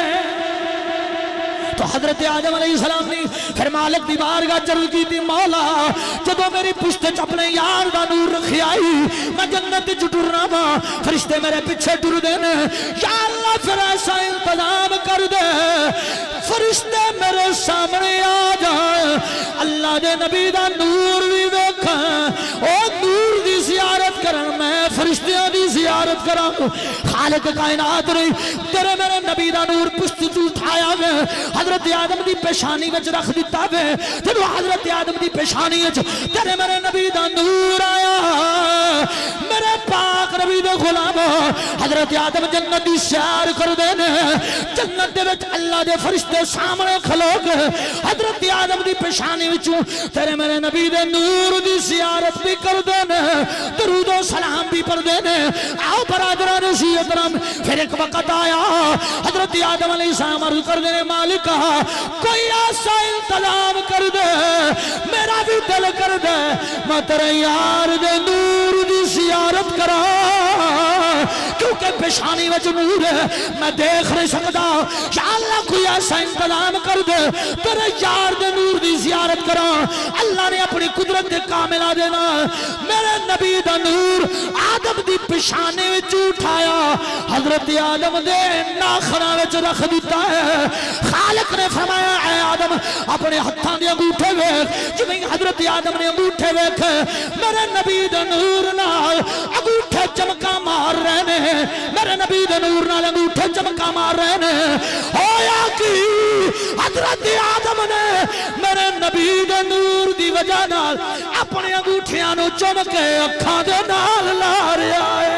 تو حضرت آدم علیہ السلام نے پھر مالک دی بارگاہ چرد کی تھی مولا جدو میری پشت اپنے یار دا نور رکھی آئی میں جنت ٹرنا وا فرشتے میرے پیچھے ٹر دینے یا اللہ پھر ایسا انتظام کر دے فرشتے میرے سامنے آ جائیں اللہ دے نبی دا نور بھی دیکھیں او نور دی زیارت کرن میں فرشتیاں دی زیارت زیارت کرا خالق کائنات نے تیرے میرے نبی دا نور پشت تو اٹھایا وے حضرت آدم دی پیشانی وچ رکھ دیتا وے جدو حضرت آدم دی پیشانی وچ تیرے میرے نبی دا نور آیا میرے پاک نبی دے غلام حضرت آدم جنت دی سیر کر دے نے جنت دے وچ اللہ دے فرشتے سامنے کھلو گے حضرت آدم دی پیشانی وچوں تیرے میرے نبی دے نور دی زیارت بھی کر دے نے درود و سلام بھی پڑھ دے نے آؤ برادران اسی احترام پھر ایک وقت آیا حضرت آدم علیہ السلام عرض کر دے مالکہ کوئی ایسا انتظام کر دے میرا بھی دل کر دے میں تیرے یار دے نور دی زیارت کرا کیونکہ پیشانی وچ نور ہے میں دیکھ نہیں سکتا یا اللہ کوئی ایسا انتظام کر دے تیرے یار دے نور دی زیارت کرا اللہ نے اپنی قدرت دے کاملہ دینا میرے نبی دا نور آدم دی پیشانی وچ اٹھایا حضرت آدم دے ناخنا وچ رکھ دیتا ہے خالق نے فرمایا اے آدم اپنے ہتھاں دے انگوٹھے ویکھ جویں حضرت آدم نے انگوٹھے ویکھے میرے نبی دے نور نال انگوٹھے چمکا مار رہے نے میرے نبی دے نور نال انگوٹھے چمکا مار رہے نے ہویا کی حضرت آدم نے میرے نبی دے نور دی وجہ نال اپنے انگوٹھیاں نو چمکے اکھاں دے نال لا رہا ہے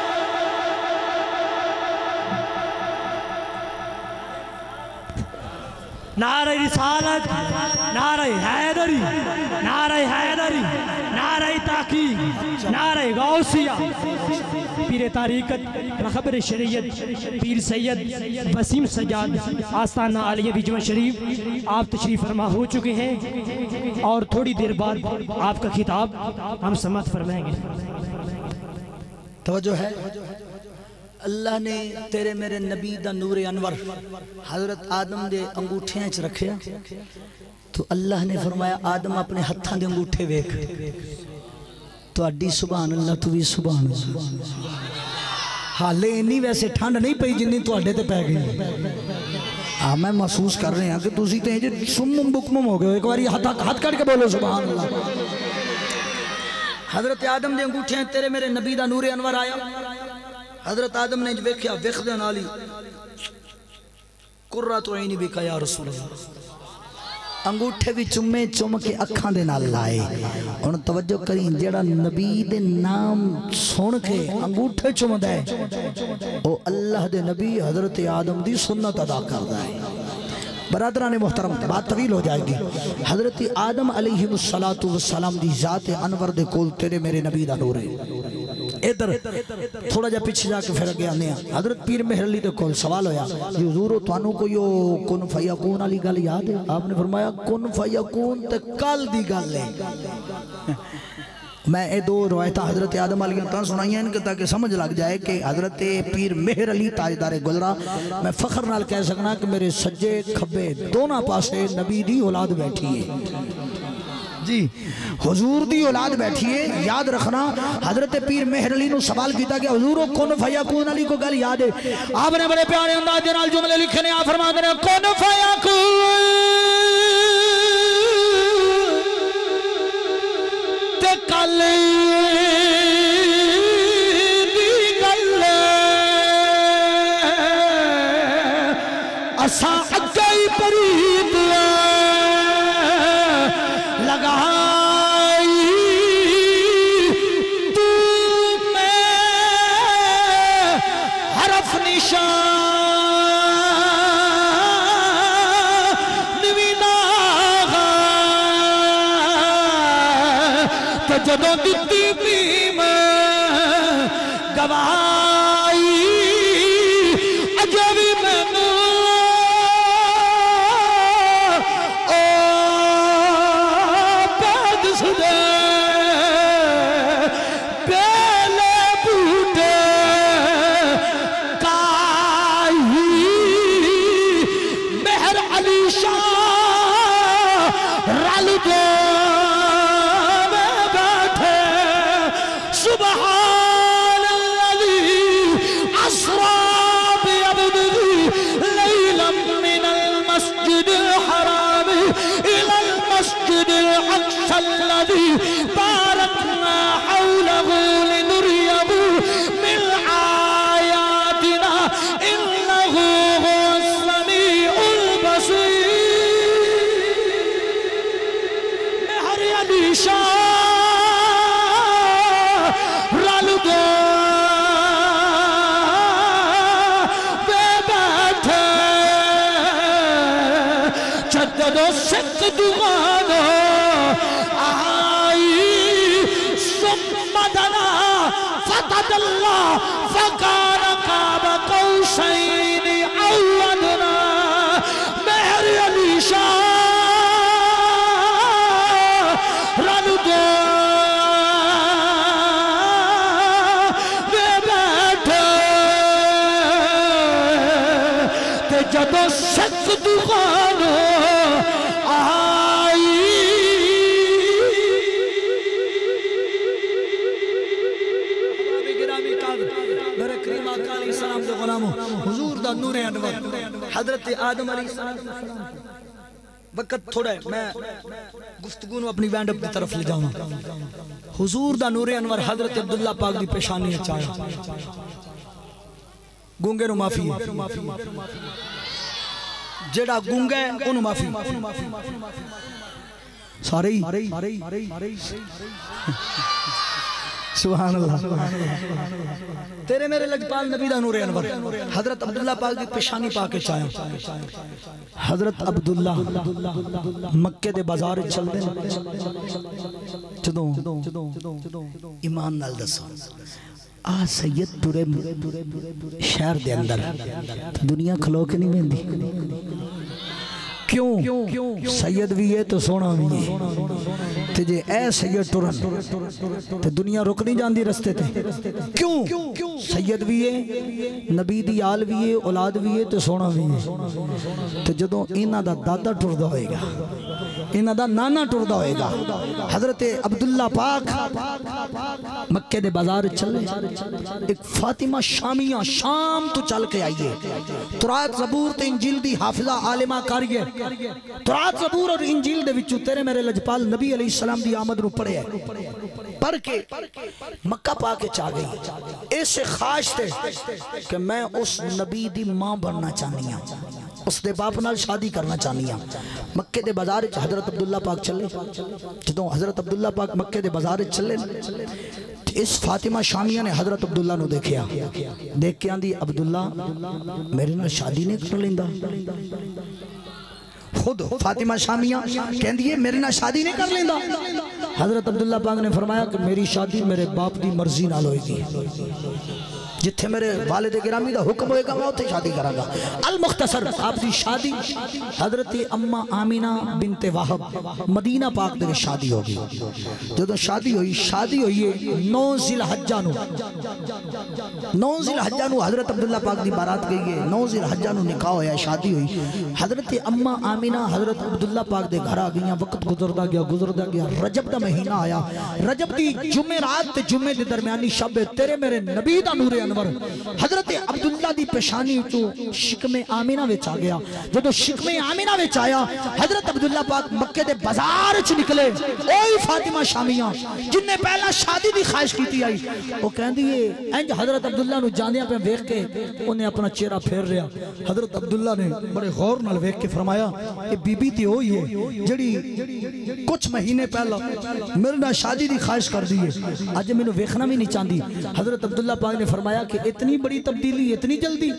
نعرہ رسالت نعرہ حیدری نعرہ حیدری نعرہ تحقیق نعرہ غوثیہ پیر طریقت رہبر شریعت پیر سید وسیم سجاد آستانہ عالیہ بجمع شریف آپ تشریف فرما ہو چکے ہیں اور تھوڑی دیر بعد آپ کا خطاب ہم سماعت فرمائیں گے توجہ ہے اللہ نے تیرے میرے نبی دا نور انور حضرت آدم دے انگوٹھیاں چ رکھیا تو اللہ نے فرمایا آدم اپنے ہتھاں دے انگوٹھے ویکھ تو اڈی سبحان اللہ تو بھی سبحان اللہ حالے نہیں ویسے ٹھنڈ نہیں پئی جنی تو اڈے تے پہ گئی میں محسوس کر رہے ہیں کہ تسی تے جو سمم بکمم ہو گئے ایک باری ہاتھ کر کے بولو سبحان اللہ حضرت آدم دے انگوٹھیاں تیرے میرے نبی دا نور انور آیا حضرت آدم نے جو ویکھیا ویکھ دے نالی قرۃ عینی بکا یا رسول اللہ انگوٹھے بھی چمے چم کے اکھاں دے نال لائے ان توجہ کریں جیڑا نبی دے نام سن کے انگوٹھے چم دے او اللہ دے نبی حضرت آدم دی سنت ادا کر دے برادران محترم بات طویل ہو جائے گی حضرت آدم علیہ السلام دی ذات انور دے کول تیرے میرے نبی دا نور ہے ادھر تھوڑا جا پیچھے جا کے پھر اگے آنے ہیں حضرت پیر مہر علی دے کول سوال ہویا حضور توانوں کو یو کن فیکون علی گل یاد ہے آپ نے فرمایا کن فیکون تے کل دی گل ہے میں اے دو روایتہ حضرت آدم علیہ السلام سنائی ہیں کہ تاکہ سمجھ لگ جائے کہ حضرت پیر مہر علی تاجدار گلرا میں فخر نال کہہ سکنا کہ میرے سجے کھبے دونوں پاسے نبی دی اولاد بیٹھی ہے جی حضور دی اولاد بیٹھی ہے یاد رکھنا حضرت پیر مہر علی نو سوال کیتا کہ حضور کن فیکون علی کو گل یاد ہے آپ نے بڑے پیارے انداز دے نال جملے لکھے نے آپ فرما دے کن فیکون تے کل دی گل اساں اگئی پرید لگائی تو میں حرف نشان جدوں دتی بھی میں گوائی اجے بھی مینوں او پیدس دے بیلے بوٹے کائی مہر علی شاہ رل دے سبحان الذي أسرى بعبده ليلا من المسجد الحرام إلى المسجد الأقصى الذي باركنا حوله لنريه من علی شاہ رل دو بے بیٹھے جدد و سکھ دعانو آئی ثم دنا فتدلہ فکان قاب قوسین او ادنا مہر علی شاہ رل دو بے بیٹھے تے جدو سکھ دعانو آئی میرے کریم آقا علیہ السلام دے غلاموں حضور دا نور انور حضرت آدم علیہ السلام وقت تھوڑا ہے میں گفتگو نو اپنی وینڈ اپ کی طرف لے جاؤں حضور دا نور انور حضرت عبداللہ پاک دی پیشانی چاہیا گونگے نو معافی ہے جیڑا گونگا ہے انہوں معافی سارے ہی سبحان اللہ تیرے میرے لجپال نبی دا نور انور حضرت عبداللہ پاک دی پیشانی پاکے چاہیا حضرت عبداللہ مکہ دے بازار چل دے جدوں ایمان نال دسو آ سید ٹورے شہر دے اندر دنیا کھلو کے نہیں مہندی کیوں سید بھی ہے تو سونا بھی ہے تے جے اے سید ٹورن تے دنیا رک نہیں جاندی رستے تے کیوں سید بھی ہے نبی دی آل بھی ہے اولاد بھی ہے تو سونا بھی ہے تے جدوں انہاں دا دادا ٹردا ہوئے گا انہاں دا نانا ٹردا ہوئے گا حضرت عبداللہ پاک مکہ دے بازار چلے ایک فاطمہ شامیہ شام تو چل کے آئیے تورات زبور تے انجیل دی حافظہ عالمہ کاریے تورات زبور اور انجیل دے وچوں تیرے میرے لجپال نبی علیہ السلام دی آمد نو پڑھے پڑھ کے مکہ پا کے چاہ گئی ایسے خواہش تھے کہ میں اس نبی دی ماں بننا چاہنی ہوں اس دے باپ نال شادی کرنا چاہنی ہوں مکہ دے بازار حضرت عبداللہ پاک چلے جدوں حضرت عبداللہ پاک مکہ دے بازار چلے اس فاطمہ شامیہ نے حضرت عبداللہ نو دیکھیا دیکھ کے آندی عبداللہ میرے نال شادی نہیں کر لیندا خود فاطمہ شامیہ کہندی ہے میرے نال شادی نہیں کر لیندا حضرت عبداللہ پاک نے فرمایا کہ میری شادی میرے باپ دی مرضی نال ہوئے گی جتھے میرے والد گرامی دا حکم ہوئے گا میں اتھے شادی کرا گا المختصر آپ دی شادی حضرت امہ آمینہ بنت وحب مدینہ پاک دے شادی ہوگی جدو شادی ہوئی 9 ذی الحجہ نو حضرت عبداللہ پاک دی بارات گئی ہے 9 ذی الحجہ نو نکاح ہویا شادی ہوئی حضرت امہ آمینہ حضرت عبداللہ پاک دے گھر آ گئیاں وقت گزردا گیا رجب دا مہینہ آیا رجب دی جمعہ رات تے جمعے دے درمیانی شب تیرے میرے نبی دا نور انور حضرت عبداللہ دی پیشانی تو شکم آمینہ وچ آ گیا جدو شکم آمینہ وچ آیا حضرت عبداللہ پاک مکہ دے بازار چ نکلے اوہی فاطمہ شامیہ جن نے پہلا شادی دی خواہش کیتی آئی وہ کہندی ہے انج حضرت عبداللہ نو جاندیاں پہ ویکھ کے انہیں اپنا چہرہ پھیر رہا حضرت عبداللہ نے بڑے غور نال ویکھ کے فرمایا اے بی بی تے ہوئی ہے جڑی کچھ مہینے پہلا میرے نال شادی دی خواہش کر دی ہے اج مینوں ویکھنا بھی نہیں چاہندی حضرت عبداللہ پاک نے فرمایا کہ اتنی بڑی تبدیلی اتنی جلدی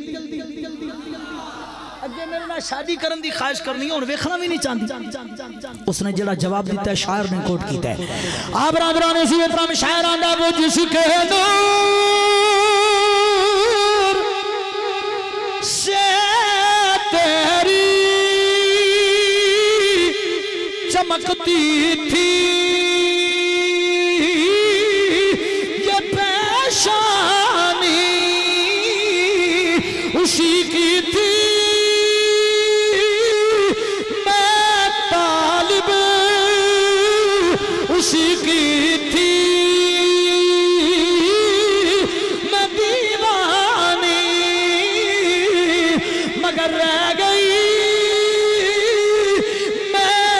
اگے میرے نال شادی کرن دی خواہش کرنی اور ویکھنا بھی نہیں چاہندی اس نے جڑا جواب دیتا ہے شاعر نے کوٹ کیتا ہے آپ برادران اسی احترام شاعران دا وہ جس کے نور سے تیری چمکتی تھی یہ پیشانی اسی کی تھی میں طالب اسی کی تھی میں دیوانی مگر رہ گئی میں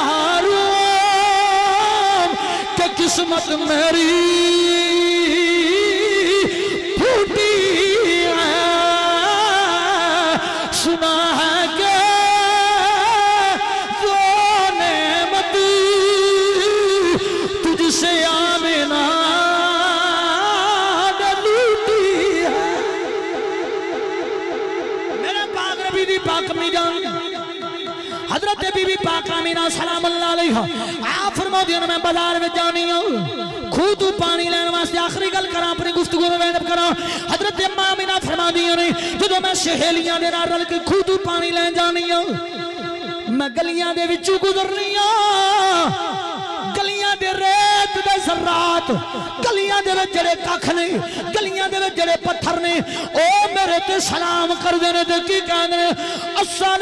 محروم کہ قسمت میری بی بی پاک آمینہ سلام اللہ علیہ آپ فرما دیا میں بازار میں جانی ہوں خود پانی لین واسطے آخری گل کراں اپنی گفتگو میں وینب کراں حضرت اماں آمینہ فرما دیا نے جدو میں سہیلیاں دے نال رل کے خود پانی لین جانی ہوں میں گلیاں دے وچوں گزرنی ہوں گلیاں دے ریت دے ذرات گلیاں دے وچ جڑے ککھ نے گلیاں دے وچ جڑے پتھر نے او میرے تے سلام کر دے نے تے کی کہندے نے السلام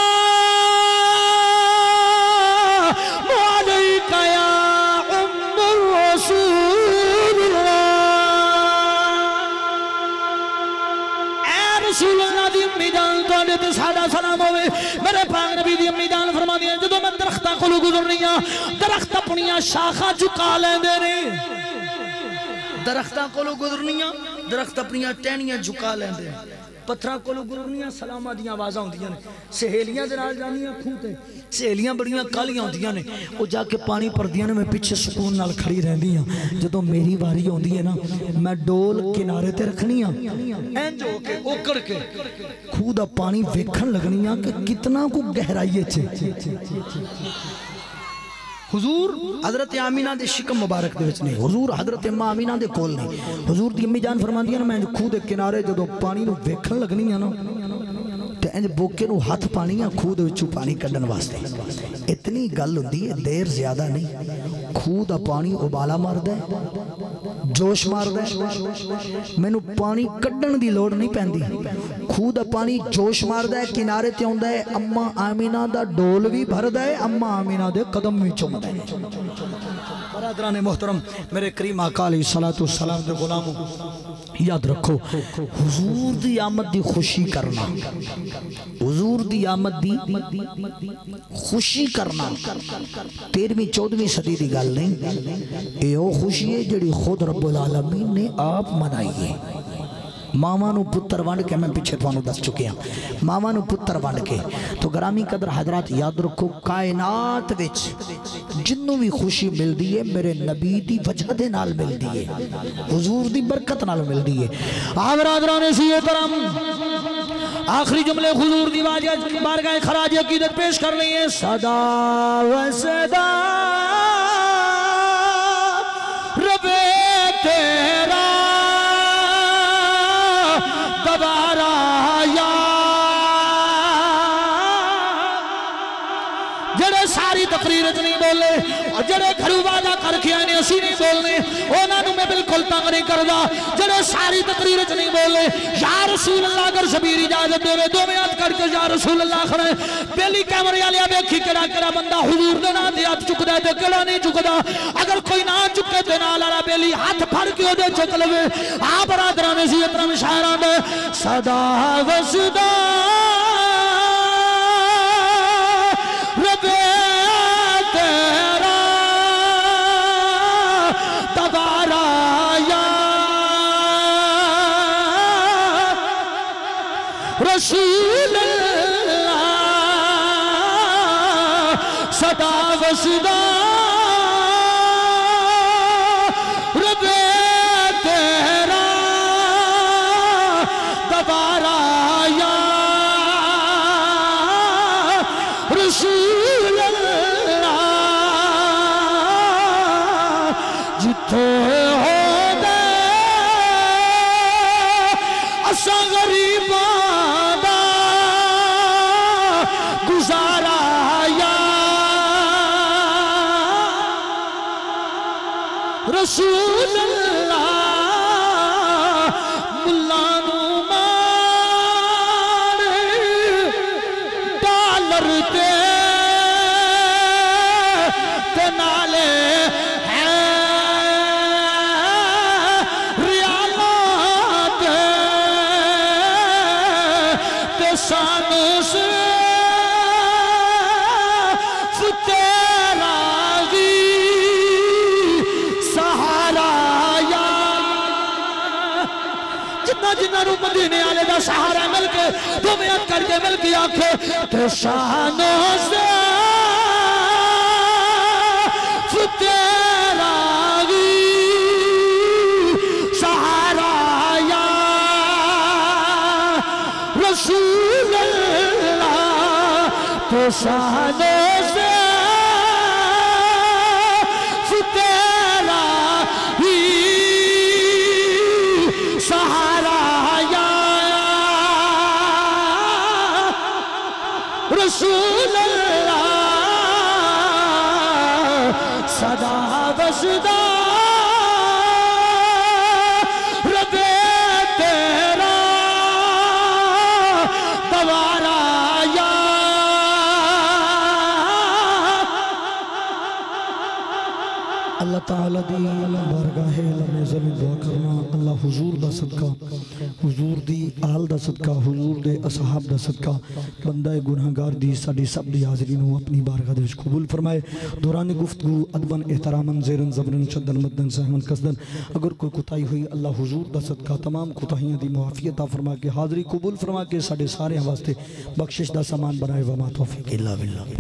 علیک یا ام الرسول اے رسول اللہ دی امی جان تواڈے تے ساڈا سلام ہوے میرے پاک نبی دی امی جان فرما دی جدوں میں درختاں کولوں گزرنیاں درخت اپنیاں شاخاں جھکا لیندے نے درختاں کولوں گزرنیاں درخت اپنیاں ٹہنیاں جھکا لیندے پتھراں کولوں گزرنیاں سلاماں دیاں آوازاں ہوندیاں نے سہیلیاں دے نال جانیاں کھوہ تے سہیلیاں بڑیاں کالیاں ہوندیاں نے او جا کے پانی پردیاں نے میں پیچھے سکون نال کھڑی رہندی ہاں جدوں میری واری ہوندی ہے نا میں ڈول کنارے تے رکھنی ہاں اینج ہو کے اوکڑ کے کھوہ دا پانی ویکھن لگنی ہاں کہ کتنا کو گہرائی ہے حضور حضرت آمینہ دے شکم مبارک دے وچ نہیں حضور حضرت اماں آمینہ دے کول نہیں حضور دی امی جان فرماندی ہیں میں کھوہ دے کنارے جدوں پانی نو ویکھن لگنی ہے نا تے انج بوکے نو ہاتھ پانی ہے کھوہ دے وچوں پانی کڈن واسطے اتنی گل ہوندی ہے دیر زیادہ نہیں کھوہ دا پانی ابالا ماردا ہے جوش ماردا ہے مینوں پانی کڈن دی لوڑ نہیں پیندی کھوہ دا پانی جوش ماردا ہے کنارے تے ہوندا ہے اماں آمینہ دا ڈول بھی بھردا ہے اماں آمینہ دے قدم بھی چومدا ہے برادران محترم میرے کریم آقا علیہ الصلوۃ والسلام دے غلاموں یاد رکھو حضور دی آمد دی خوشی کرنا حضور دی آمد دی خوشی کرنا 13ویں 14ویں صدی دی گل نہیں اے او خوشی ہے جڑی خود رب العالمین نے آپ منائی ہے ماما نو پتر وانڈ کے میں پیچھے توانو دس چکے ہیں ماما نو پتر وانڈ کے تو گرامی قدر حضرات یاد رکھو کائنات وچ جنوں بھی خوشی مل دی ہے میرے نبی دی وجہ دے نال مل دی ہے حضور دی برکت نال مل دی ہے برادران سی احترام آخری جملے حضور دی بارگاہ خراج عقیدت پیش کر رہی ہیں صدا و صدا رب تیرا جڑے ساری تقریر نہیں بولے اور جڑے گھرو وعدہ کر کے آنے اسی نہیں بولنے انہوں میں بالکل تنگ نہیں کردا جڑے ساری تقریر نہیں بولے یا رسول اللہ اگر شبیر اجازت دے دو میں ہاتھ کر کے یا رسول اللہ کھڑے بیلی کیمرے والے ویکھی کڑا کڑا بندہ حضور دے نام تے ہاتھ چکدا تے کڑا نہیں چکدا اگر کوئی نہ چکے تے نال والا بیلی ہاتھ پھڑ کے اودے چک لوے آ برادران سی احترام شاعراں دے صدا و صدا رب تیرا تبارا یا رسول اللہ صدا و صدا رب تیرا تبارا یا رسول اللہ جتھے ہو دے اسا غریباں دا گزارا یا رسول اللہ ملا نو مارے ڈالر تے نالے ریالات تے سانو سے تیرا بھی سہارا یا جتنا جنہ رو مدینے والے دا سہارا مل کے دو میت کر کے مل کے آنکھے تے سانو سے تیرا بھی سہارا یا رسول اللہ شانوں سے تیرا ہی سہارا یا رسول اللہ صدا وصدا رب تیرا دوارا یا اللہ تعالیٰ دی بارگاہ لمحے زمین دعا کرنا اللہ حضور دا صدقہ حضور دی آل دا صدقہ حضور دے اصحاب دا صدقہ بندہ گناہگار دی ساڑی سب دی حاضرینوں اپنی بارگاہ دے قبول فرمائے دوران گفتگو ادباً احتراماً زیرن زبرن شدن مدن سہمن قصدن اگر کوئی کتائی ہوئی اللہ حضور دا صدقہ تمام کتاہیاں دی معافیت فرما کے حاضری قبول فرما کے ساڑے سارے واسطے بخشش دا سامان بنائے وما توفیق اللہ باللہ